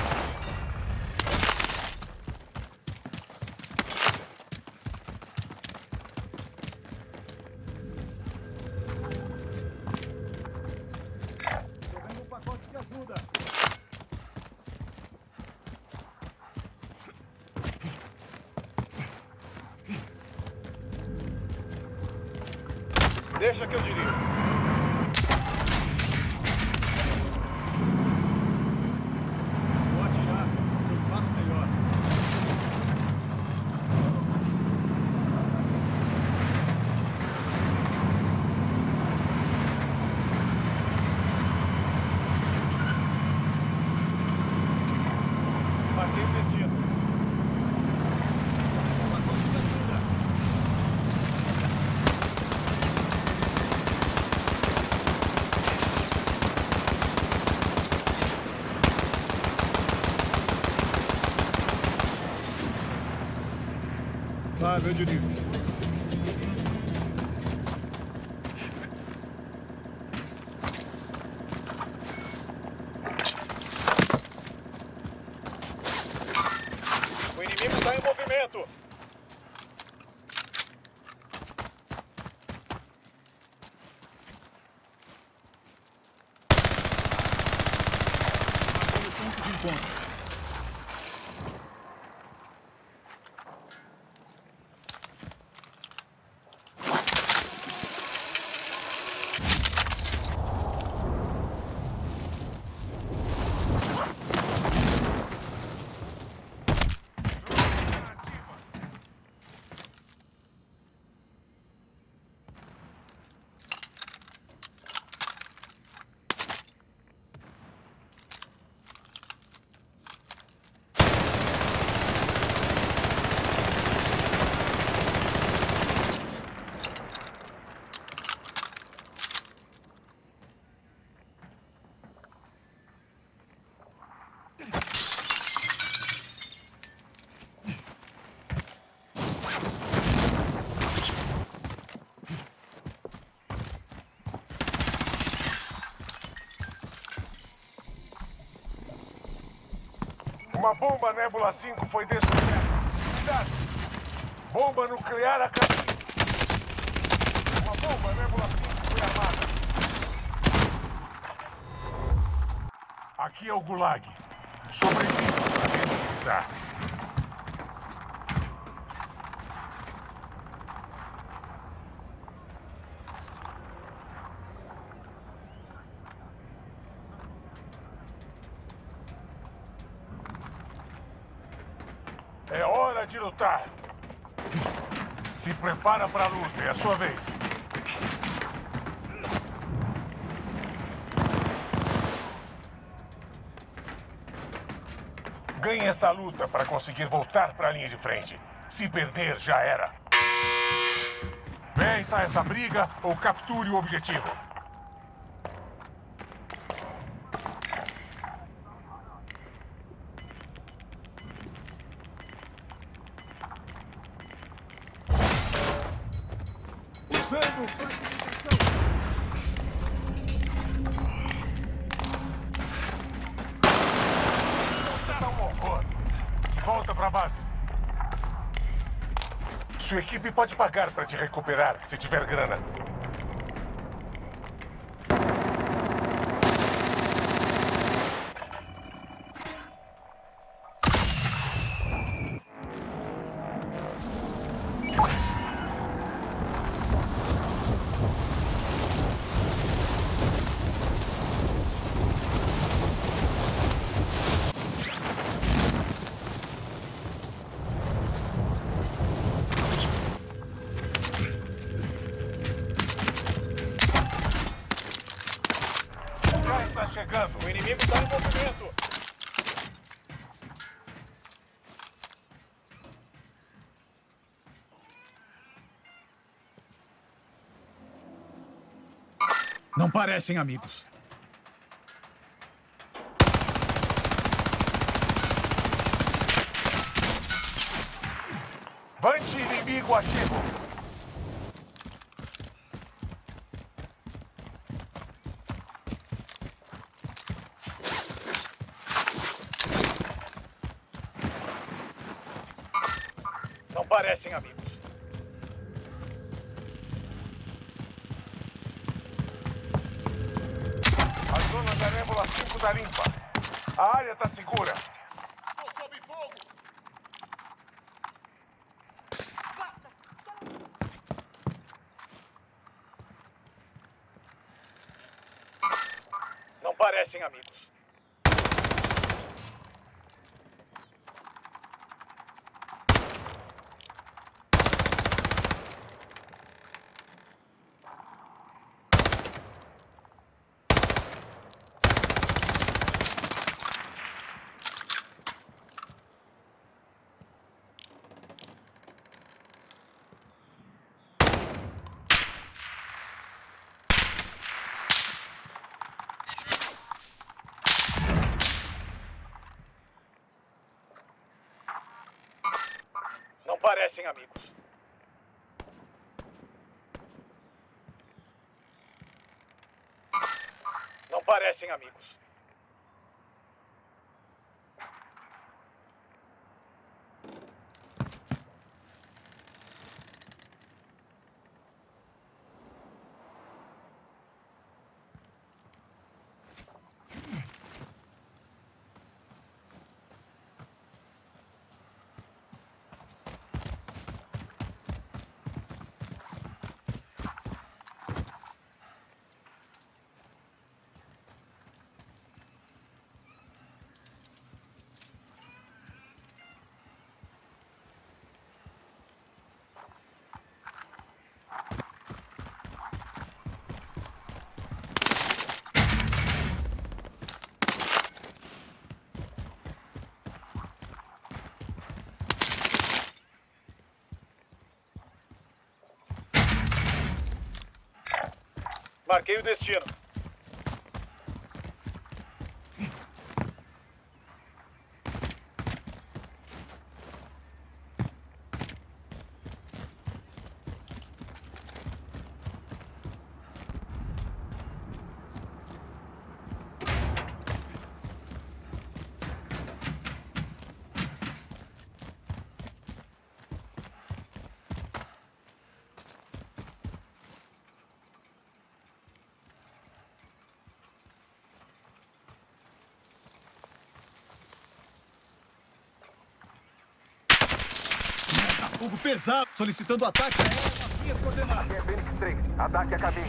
Tô vendo um pacote de ajuda. Deixa que eu dirijo. Vou atirar. Eu faço melhor. Marquei o destino. Pacote de ajuda. Claro, eu dirijo. O inimigo está em movimento. Marquei o ponto de encontro. Uma bomba Nebula 5 foi descoberta. Cuidado! Bomba nuclear a caminho. Uma bomba Nebula 5 foi armada. Aqui é o Gulag. Sobreviva para reutilizar. É hora de lutar. Se prepara para a luta, é a sua vez. Ganhe essa luta para conseguir voltar para a linha de frente. Se perder, já era. Vença essa briga ou capture o objetivo. Usando Tá um horror. Volta pra base. Sua equipe pode pagar pra te recuperar, se tiver grana. Está chegando. O inimigo está em movimento. Não parecem amigos. Vante inimigo ativo. Não parecem amigos. A zona da Nébula 5 tá limpa. A área tá segura. Estou sob fogo. Não parecem amigos. Não parecem amigos. Não parecem amigos. Marquei o destino. Fogo pesado, solicitando ataque aéreo nas minhas coordenadas. Aqui é Fênix 3. Ataque a caminho.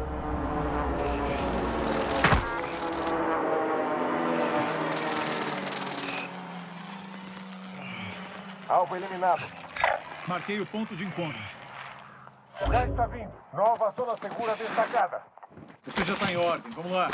Alvo eliminado. Marquei o ponto de encontro. Já está vindo. Nova zona segura destacada. Você já está em ordem, vamos lá.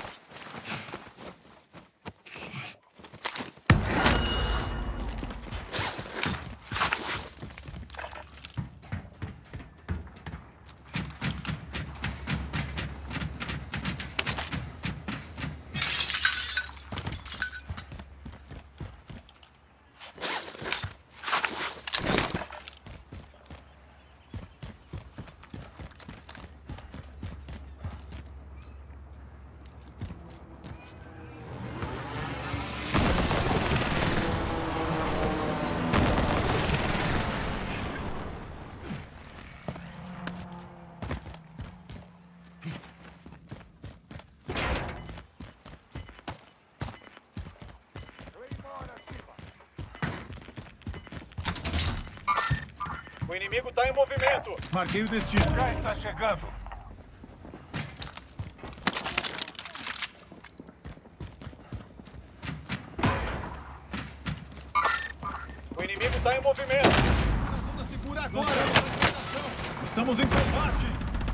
O inimigo tá em movimento. Marquei o destino. O gás está chegando. O inimigo tá em movimento. Na zona segura agora. Estamos em combate.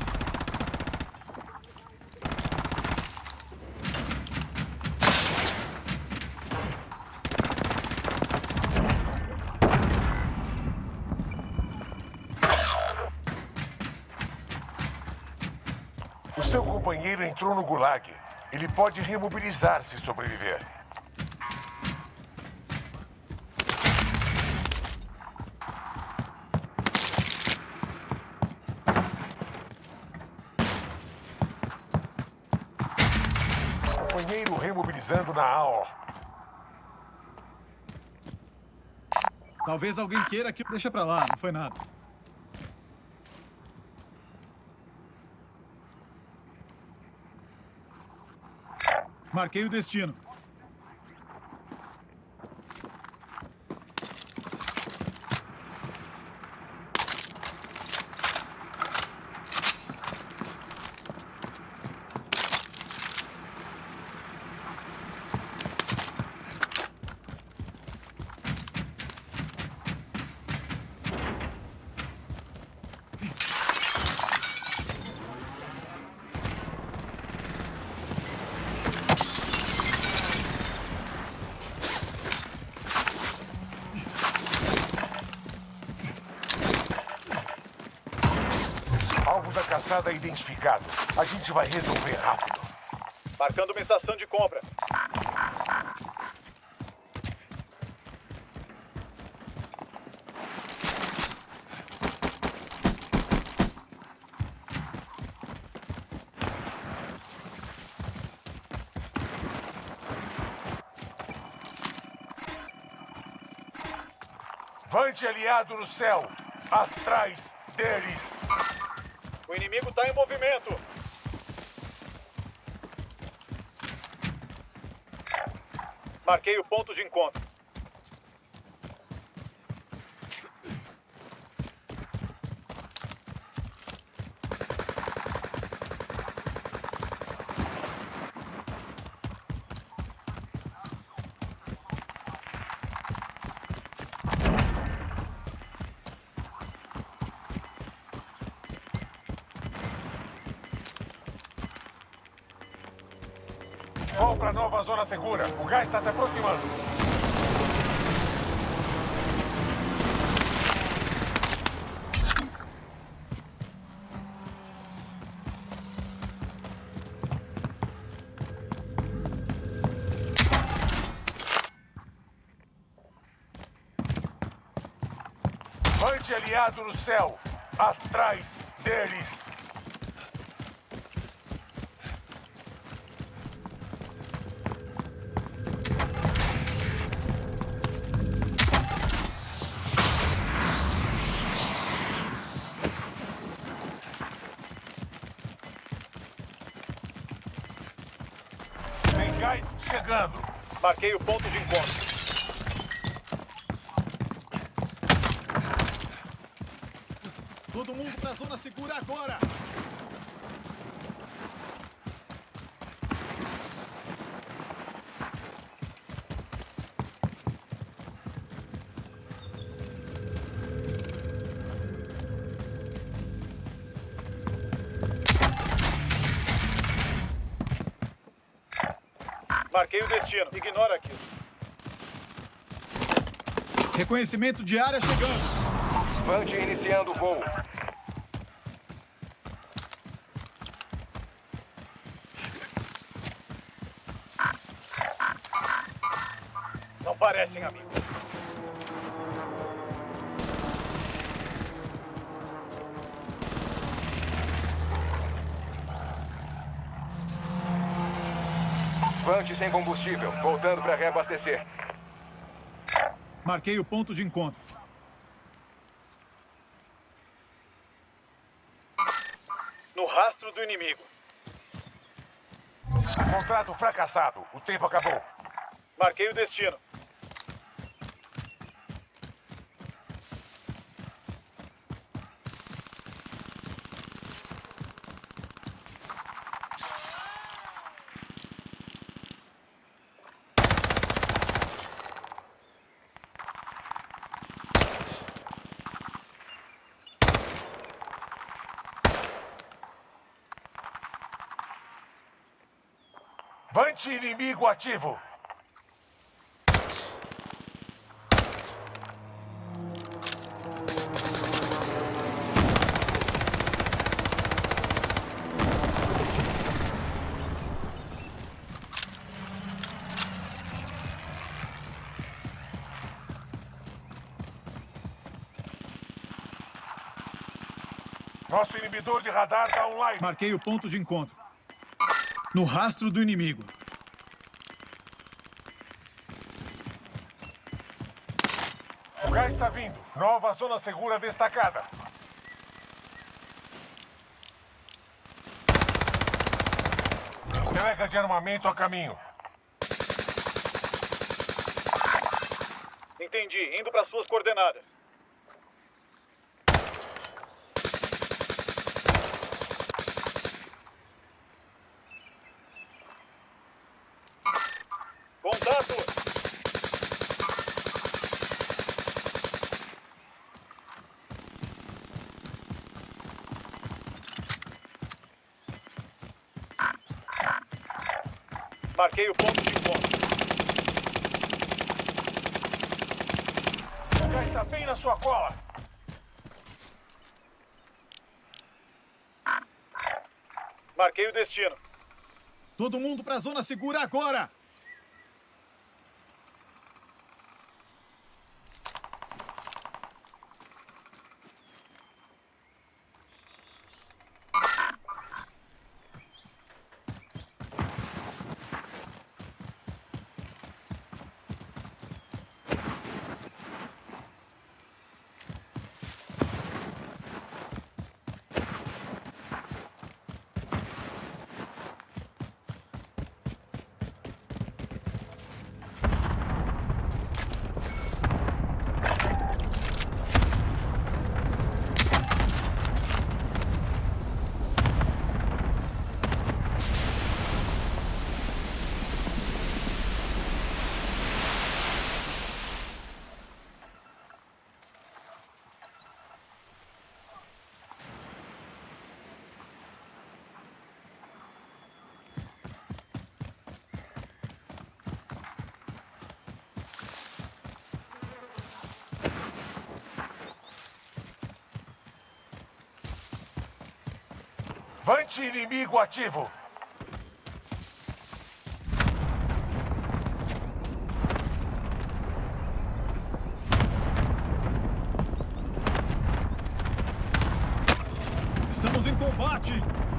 O seu companheiro entrou no Gulag. Ele pode remobilizar se sobreviver. Companheiro remobilizando na AO. Talvez alguém queira que... Deixa pra lá, não foi nada. Marquei o destino. Alvo da caçada identificado. A gente vai resolver rápido. Marcando uma estação de compra. Vante aliado no céu. Atrás deles. O inimigo tá em movimento. Marquei o ponto de encontro. Vão para nova zona segura. O gás está se aproximando. Vante aliado no céu. Atrás deles. Tem gás chegando. Marquei o ponto de encontro. Todo mundo pra zona segura agora. Marquei o destino. Ignora aquilo. Reconhecimento de área chegando. Vante iniciando o voo. Não parecem amigos. Vante sem combustível. Voltando para reabastecer. Marquei o ponto de encontro. No rastro do inimigo. Contrato fracassado. O tempo acabou. Marquei o destino. Vante inimigo ativo. Nosso inibidor de radar está online. Marquei o ponto de encontro. No rastro do inimigo. O gás está vindo. Nova zona segura destacada. Entrega de armamento a caminho. Entendi. Indo para suas coordenadas. Contato! Marquei o ponto de encontro. O gás está bem na sua cola. Marquei o destino. Todo mundo para a zona segura agora! Vante inimigo ativo. Estamos em combate!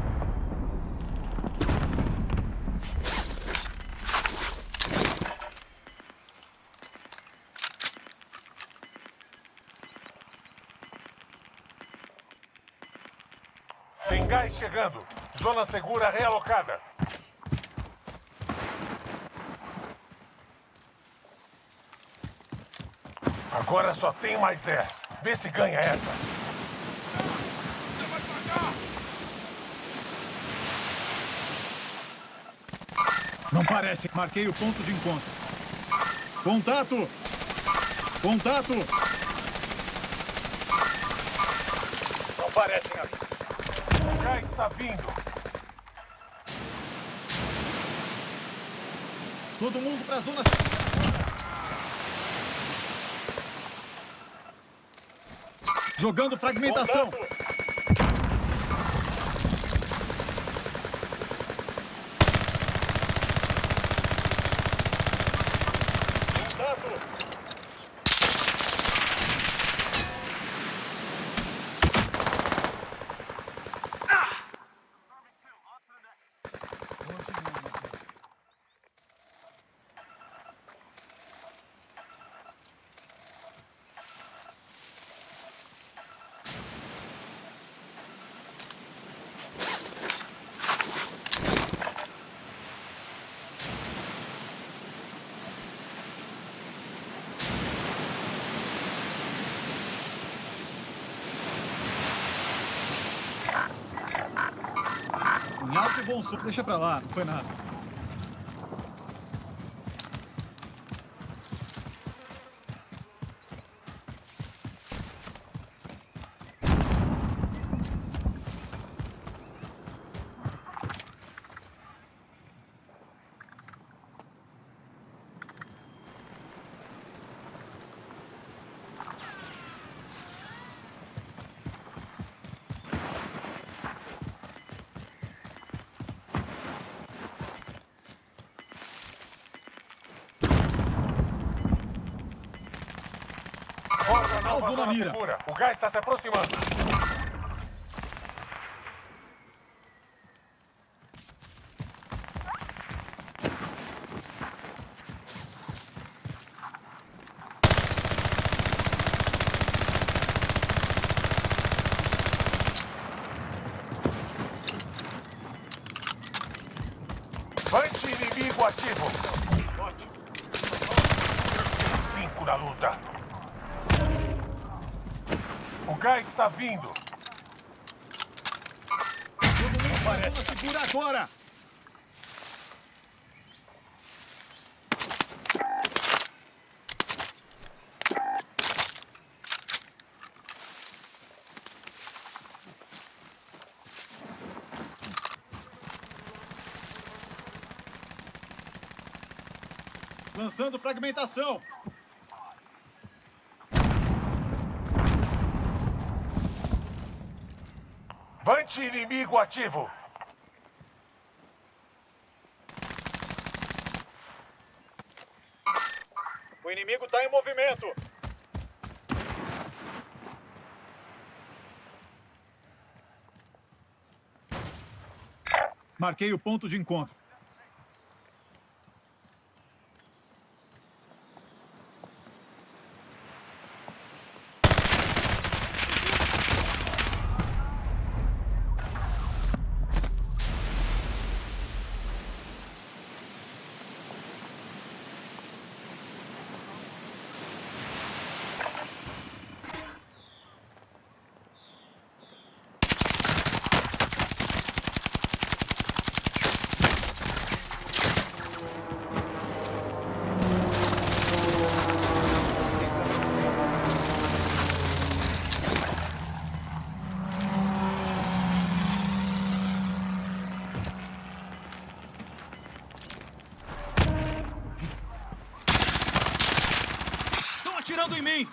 Tem gás chegando. Zona segura realocada. Agora só tem mais 10. Vê se ganha essa. Não parece. Marquei o ponto de encontro. Contato! Contato! Não parecem ali. O gás está vindo. Todo mundo para a zona segura! Jogando fragmentação! Contato! Em alto e bom som. Deixa pra lá, não foi nada. Volta, não, Alvo na mira. segura. O gás está se aproximando. Anti-inimigo ativo. Ótimo. 5 na luta. O gás está vindo. Todo mundo parece segura agora. Lançando fragmentação. Anti-inimigo ativo. O inimigo está em movimento. Marquei o ponto de encontro. Estão atirando em mim!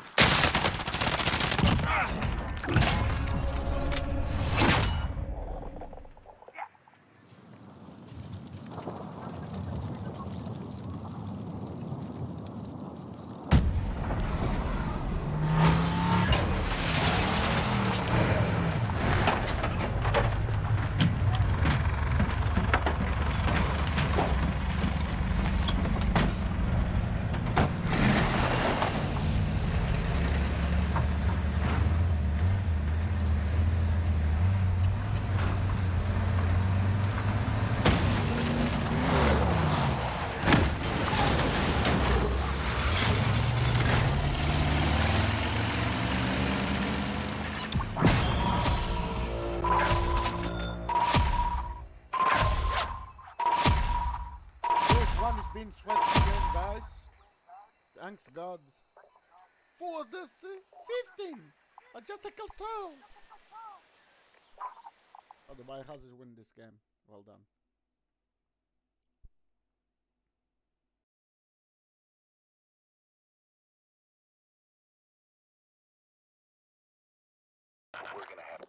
One is being swept again, guys. Thanks God. For this 15. I just a kill. Oh, the Biohazards win this game. Well done. We're gonna have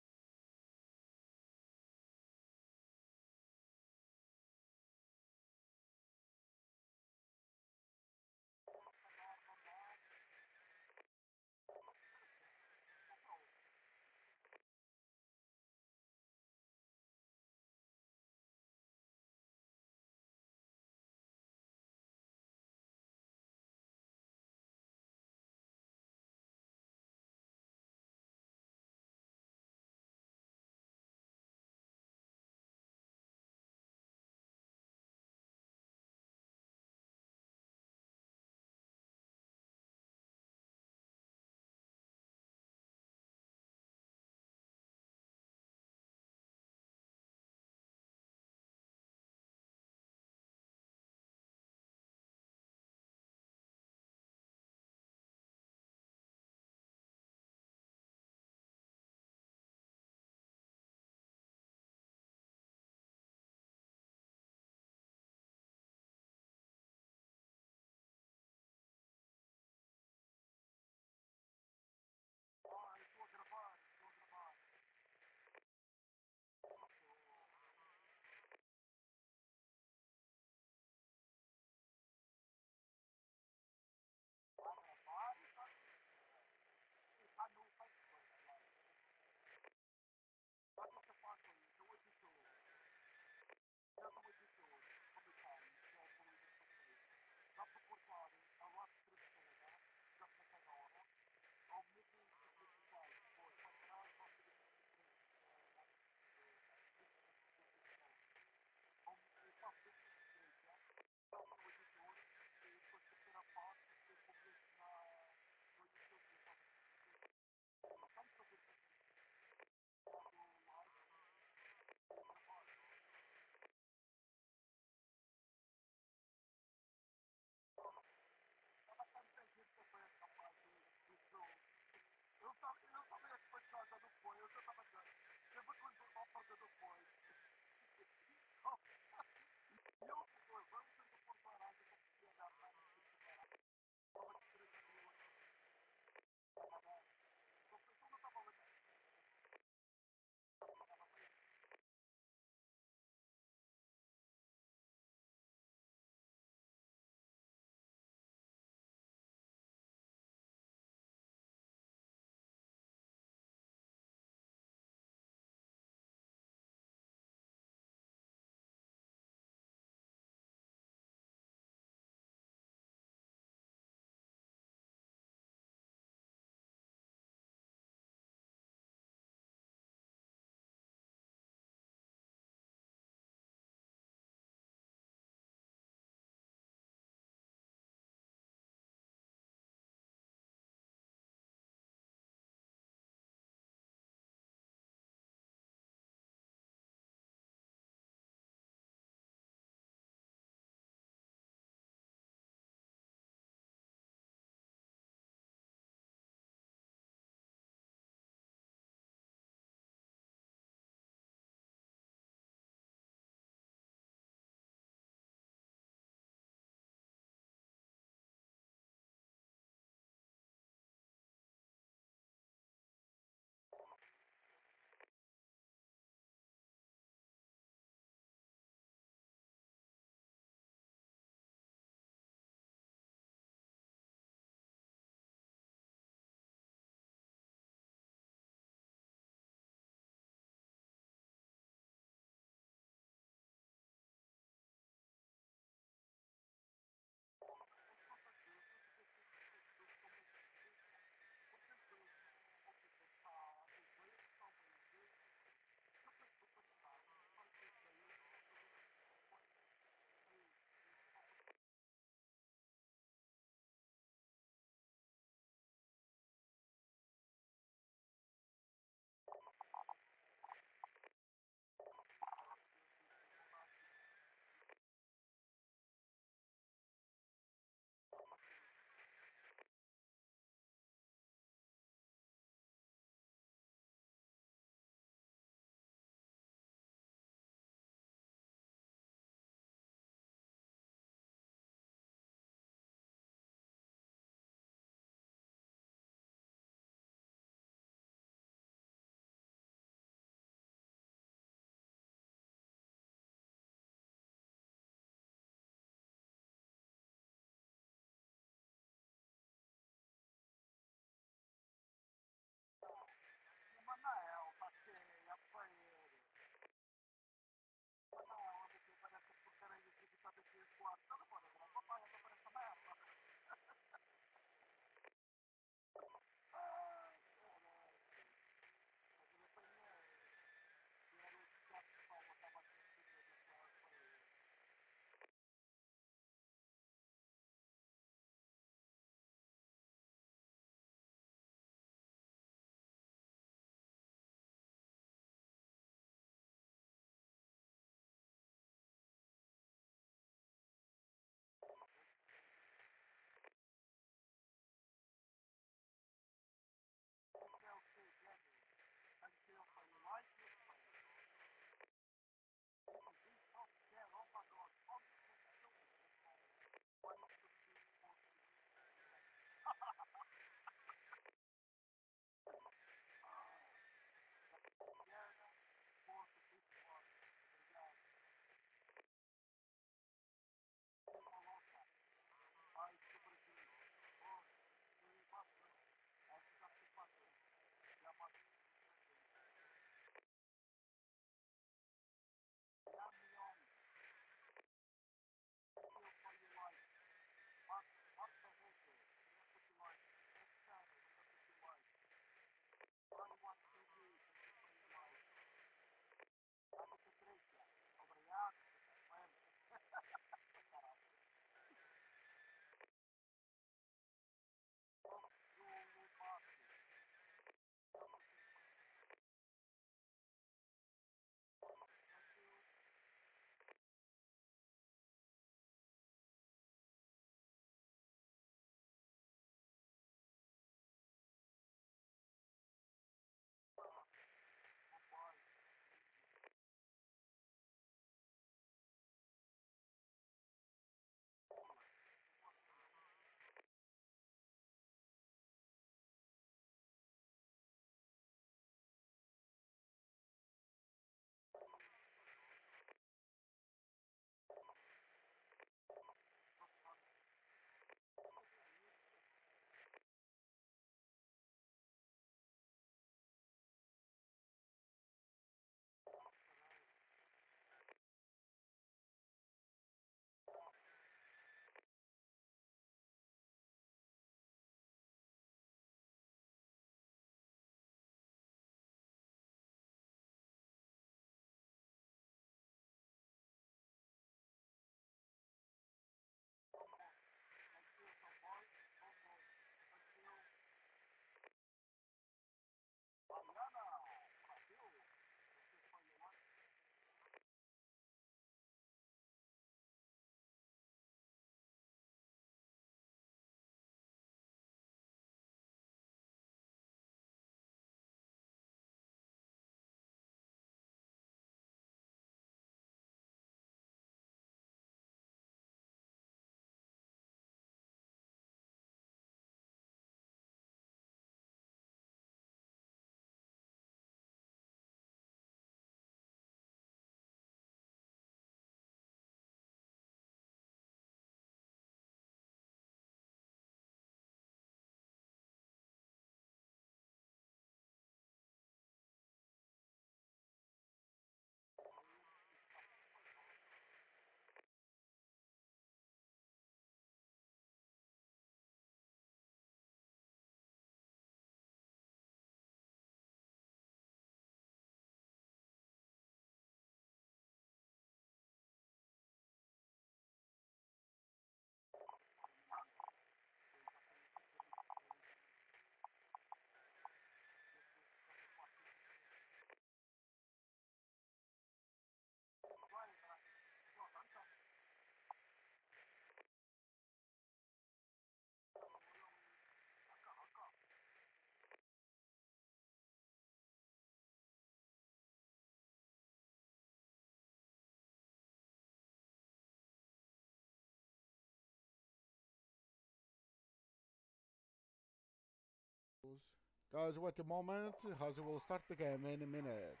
Guys, wait a moment, as we will start the game in a minute.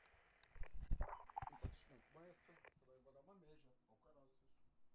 Começa, também vou dar uma meja, ao caroças.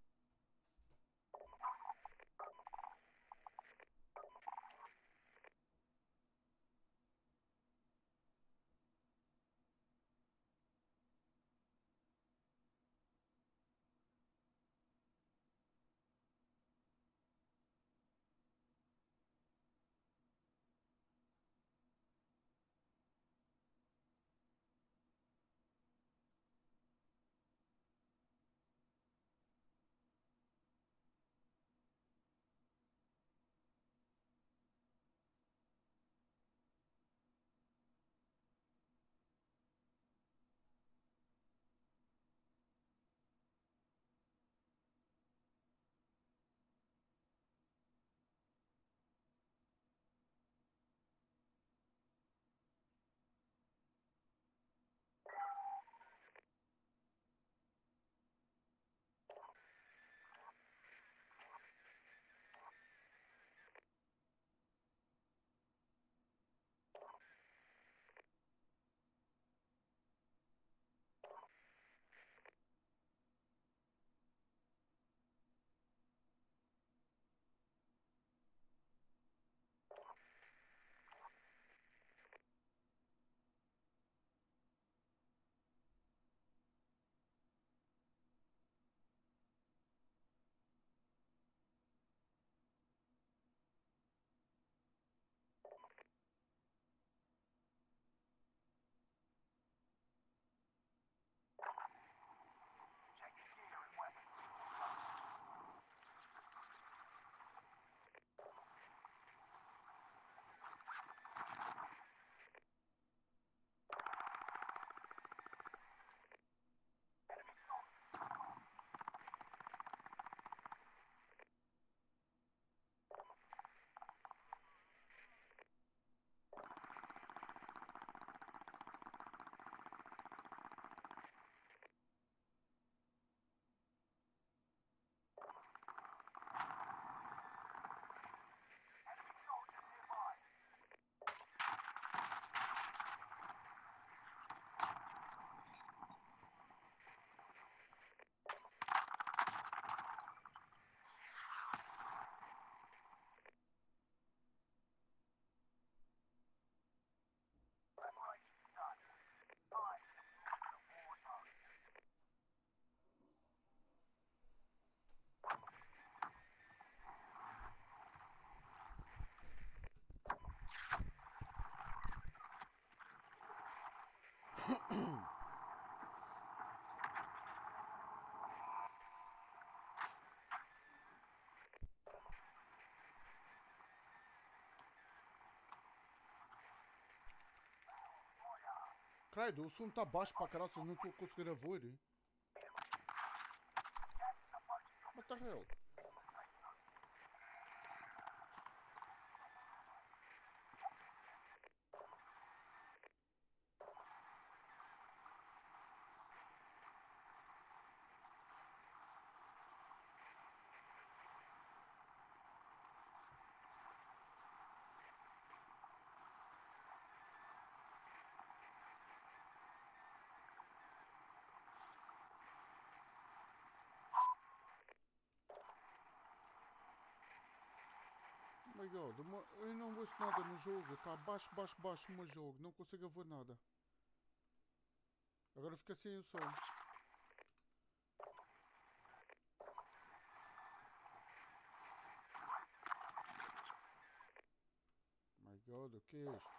Credo, o som tá baixo pra caralho, não estou a conseguir ouvir. What the hell? Oh my god, eu não ouço nada no jogo, está baixo, baixo, baixo o meu jogo, não consigo ouvir nada. Agora fica sem o som. Oh my god, o que é isto?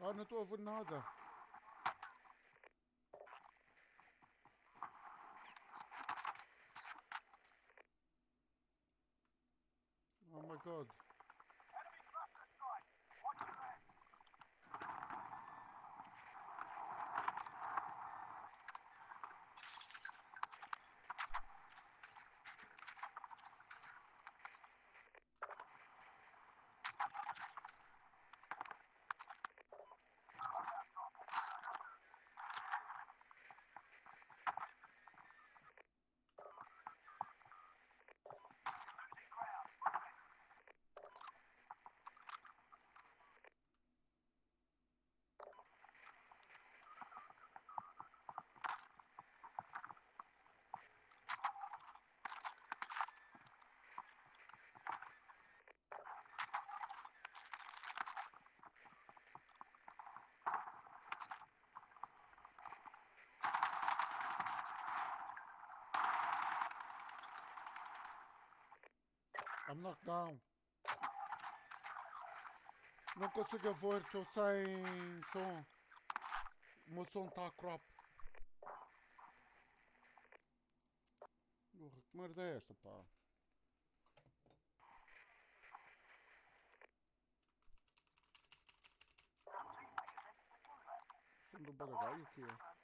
Ah, não estou a ver nada. Oh my god. I'm knocked down. Não consigo ver, estou sem som. O meu som está a crop. Porra, que merda é esta, pá? Som do baralho, o que é?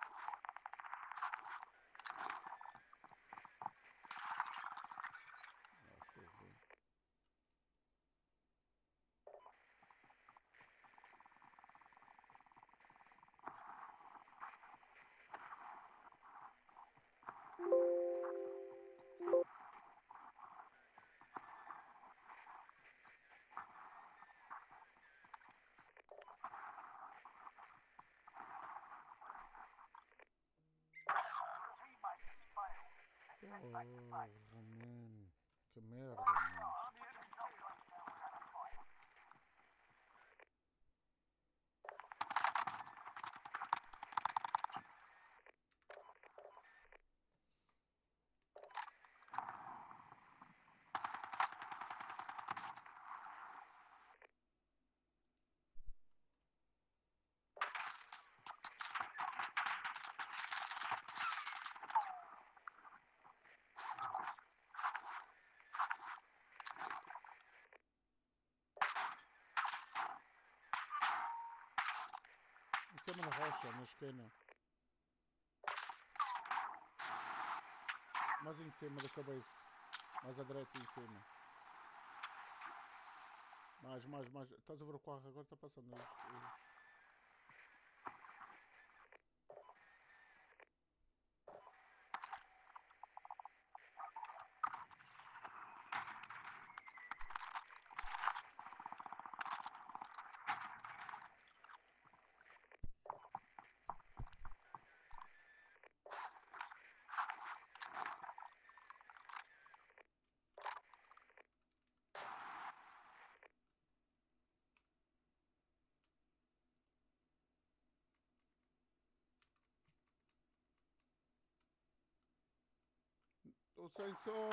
Porra, man. Que merda, man. Em cima na rocha, na esquina. Mais em cima da cabeça. Mais à direita em cima. Mais. Estás a ver o carro agora? Está passando. Estou sem som.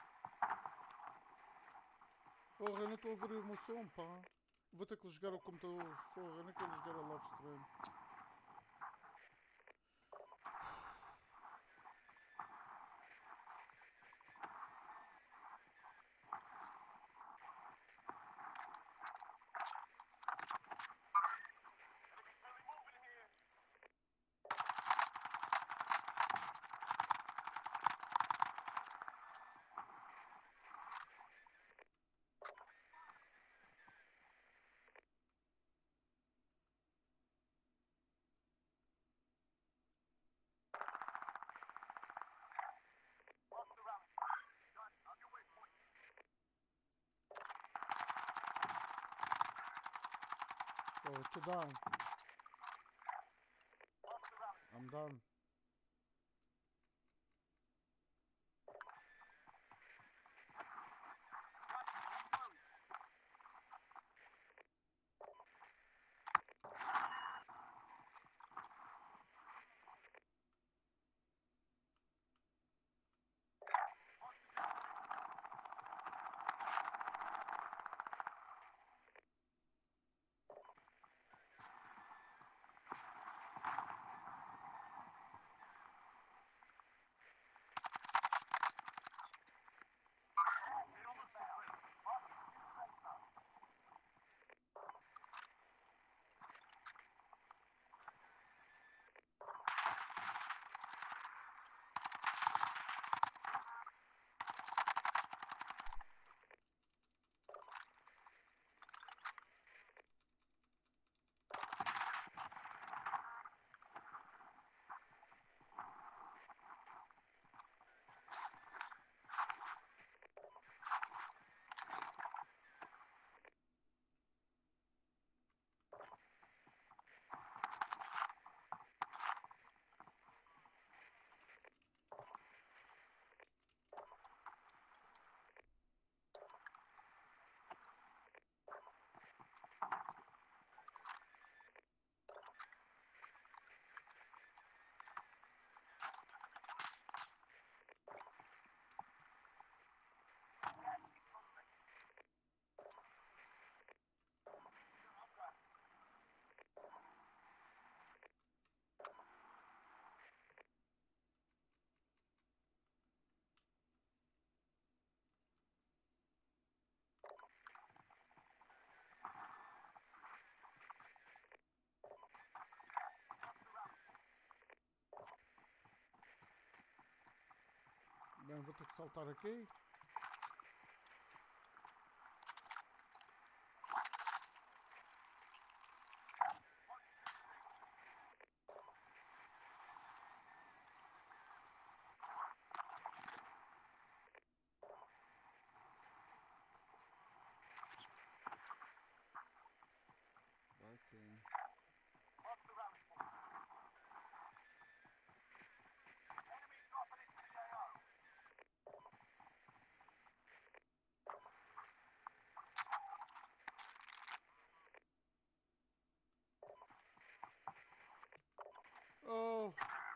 Porra, eu não estou a ouvir o meu som, pá. Vou ter que ligar o computador. Porra, eu não quero ligar a live stream. Oh, tô down. I'm down. Bem, vou ter que saltar aqui. Ok. Oh!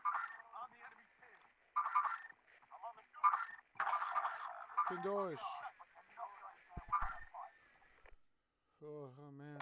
Tem dois. Porra, man.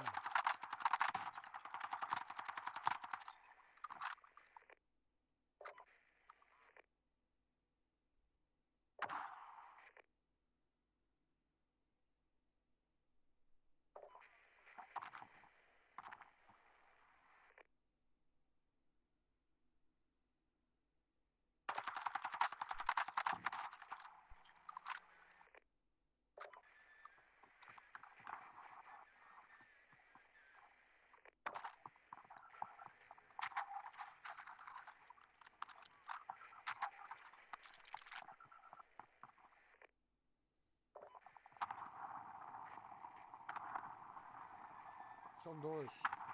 São dois.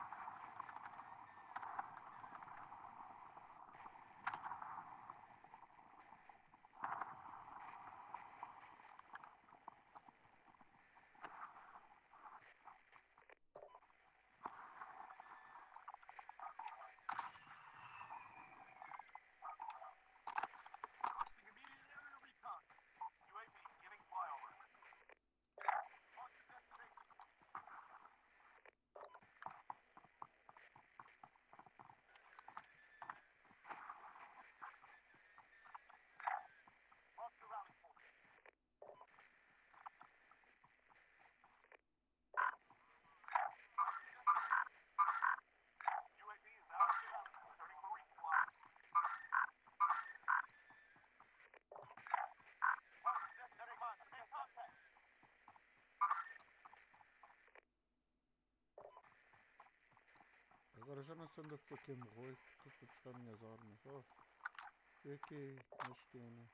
Agora já não sei onde foi que morreu, que eu fui buscar minhas armas. Oh, foi aqui na esquina.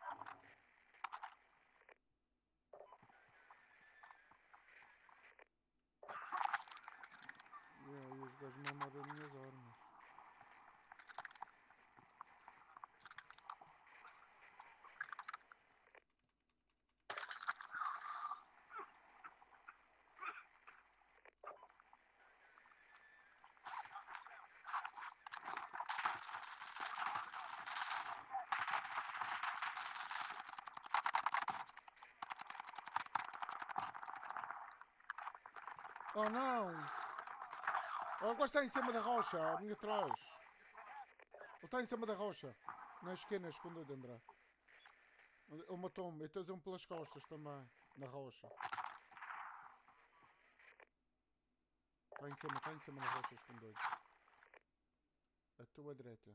E aí os gajos mamaram as minhas armas. Oh não! Agora está em cima da rocha, a minha atrás. Ele está em cima da rocha. Na esquina, escondido, André. Ele matou-me. E tens um pelas costas também. Na rocha. Está em cima da rocha, escondido. A tua direita.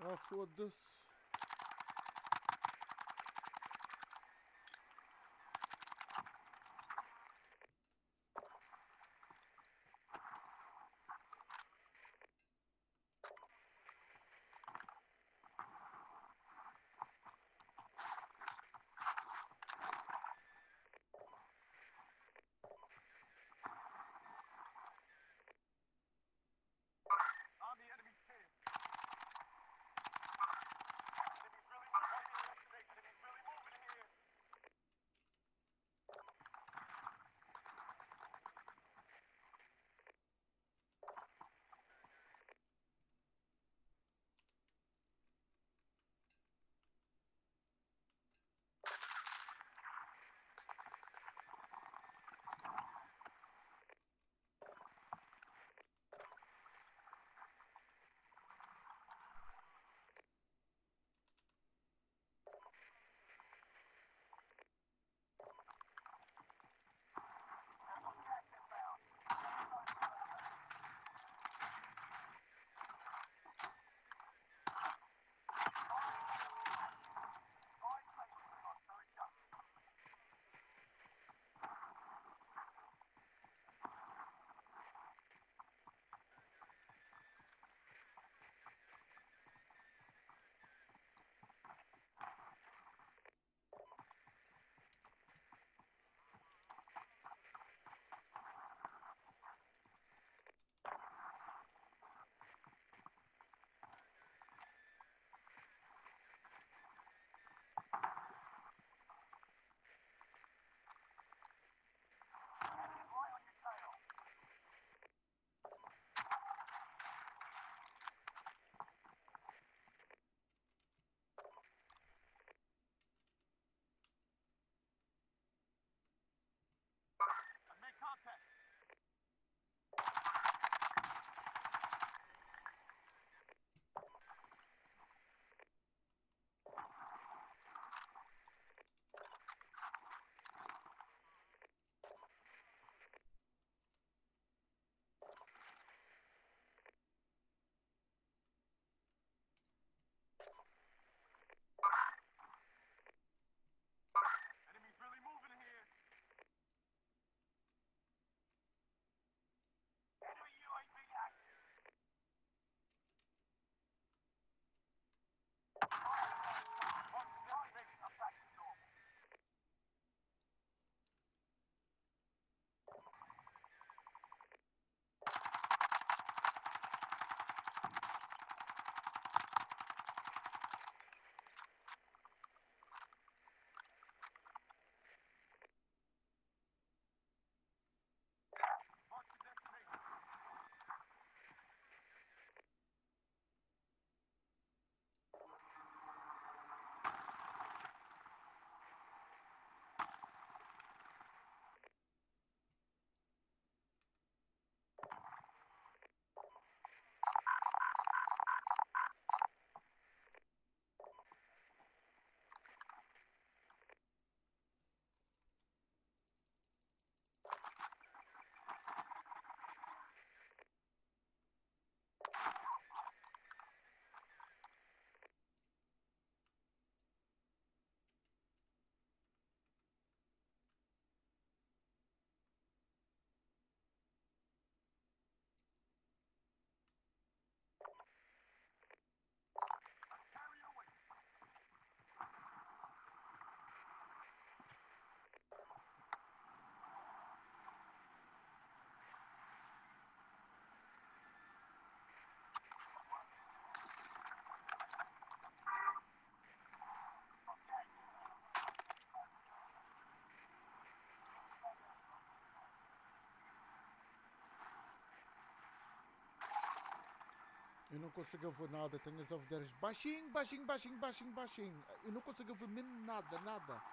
Ah, foda-se. On the enemy's tail. Enemy's really moving. Enemy's really moving here. Make contact. Enemy's really moving here. Enemy UAV active. Destination, I'm back to normal. Mark the destination. Ontario away. Eu não consigo ver nada, tenho as ouvideiras baixinho, baixinho, baixinho, baixinho, baixinho. Eu não consigo ver mesmo nada, nada.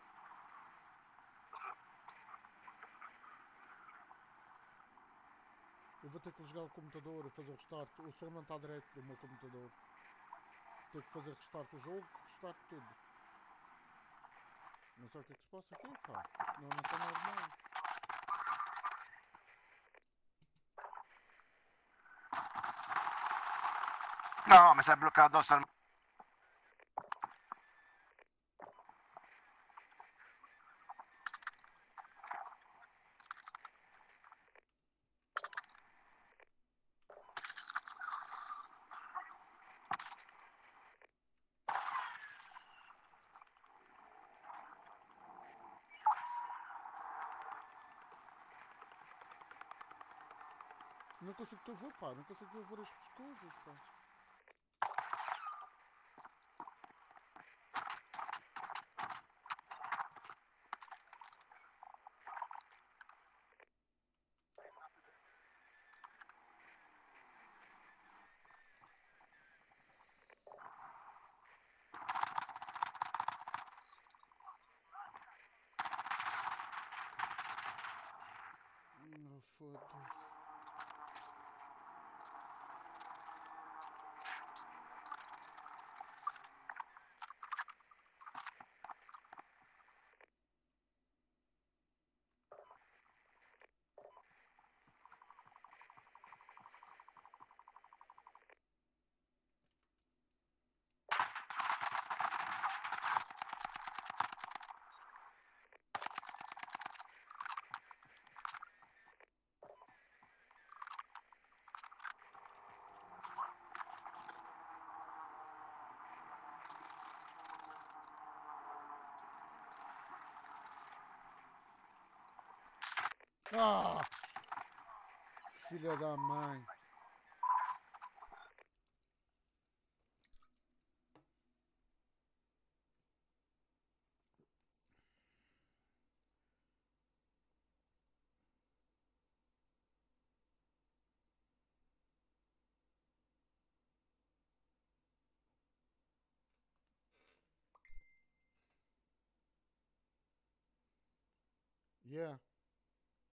Eu vou ter que ligar o computador e fazer o restart. O som não está direito do meu computador. Vou ter que fazer restart o jogo, restart tudo. Não sei o que é que se passa aqui, pá. Isto não está normal. No, mi sei bloccato addosso al... Não consigo te ouvir, pá. Não consigo ouvir as coisas, pá. Não, foda-se. Ah! Filha da mãe. Yeah.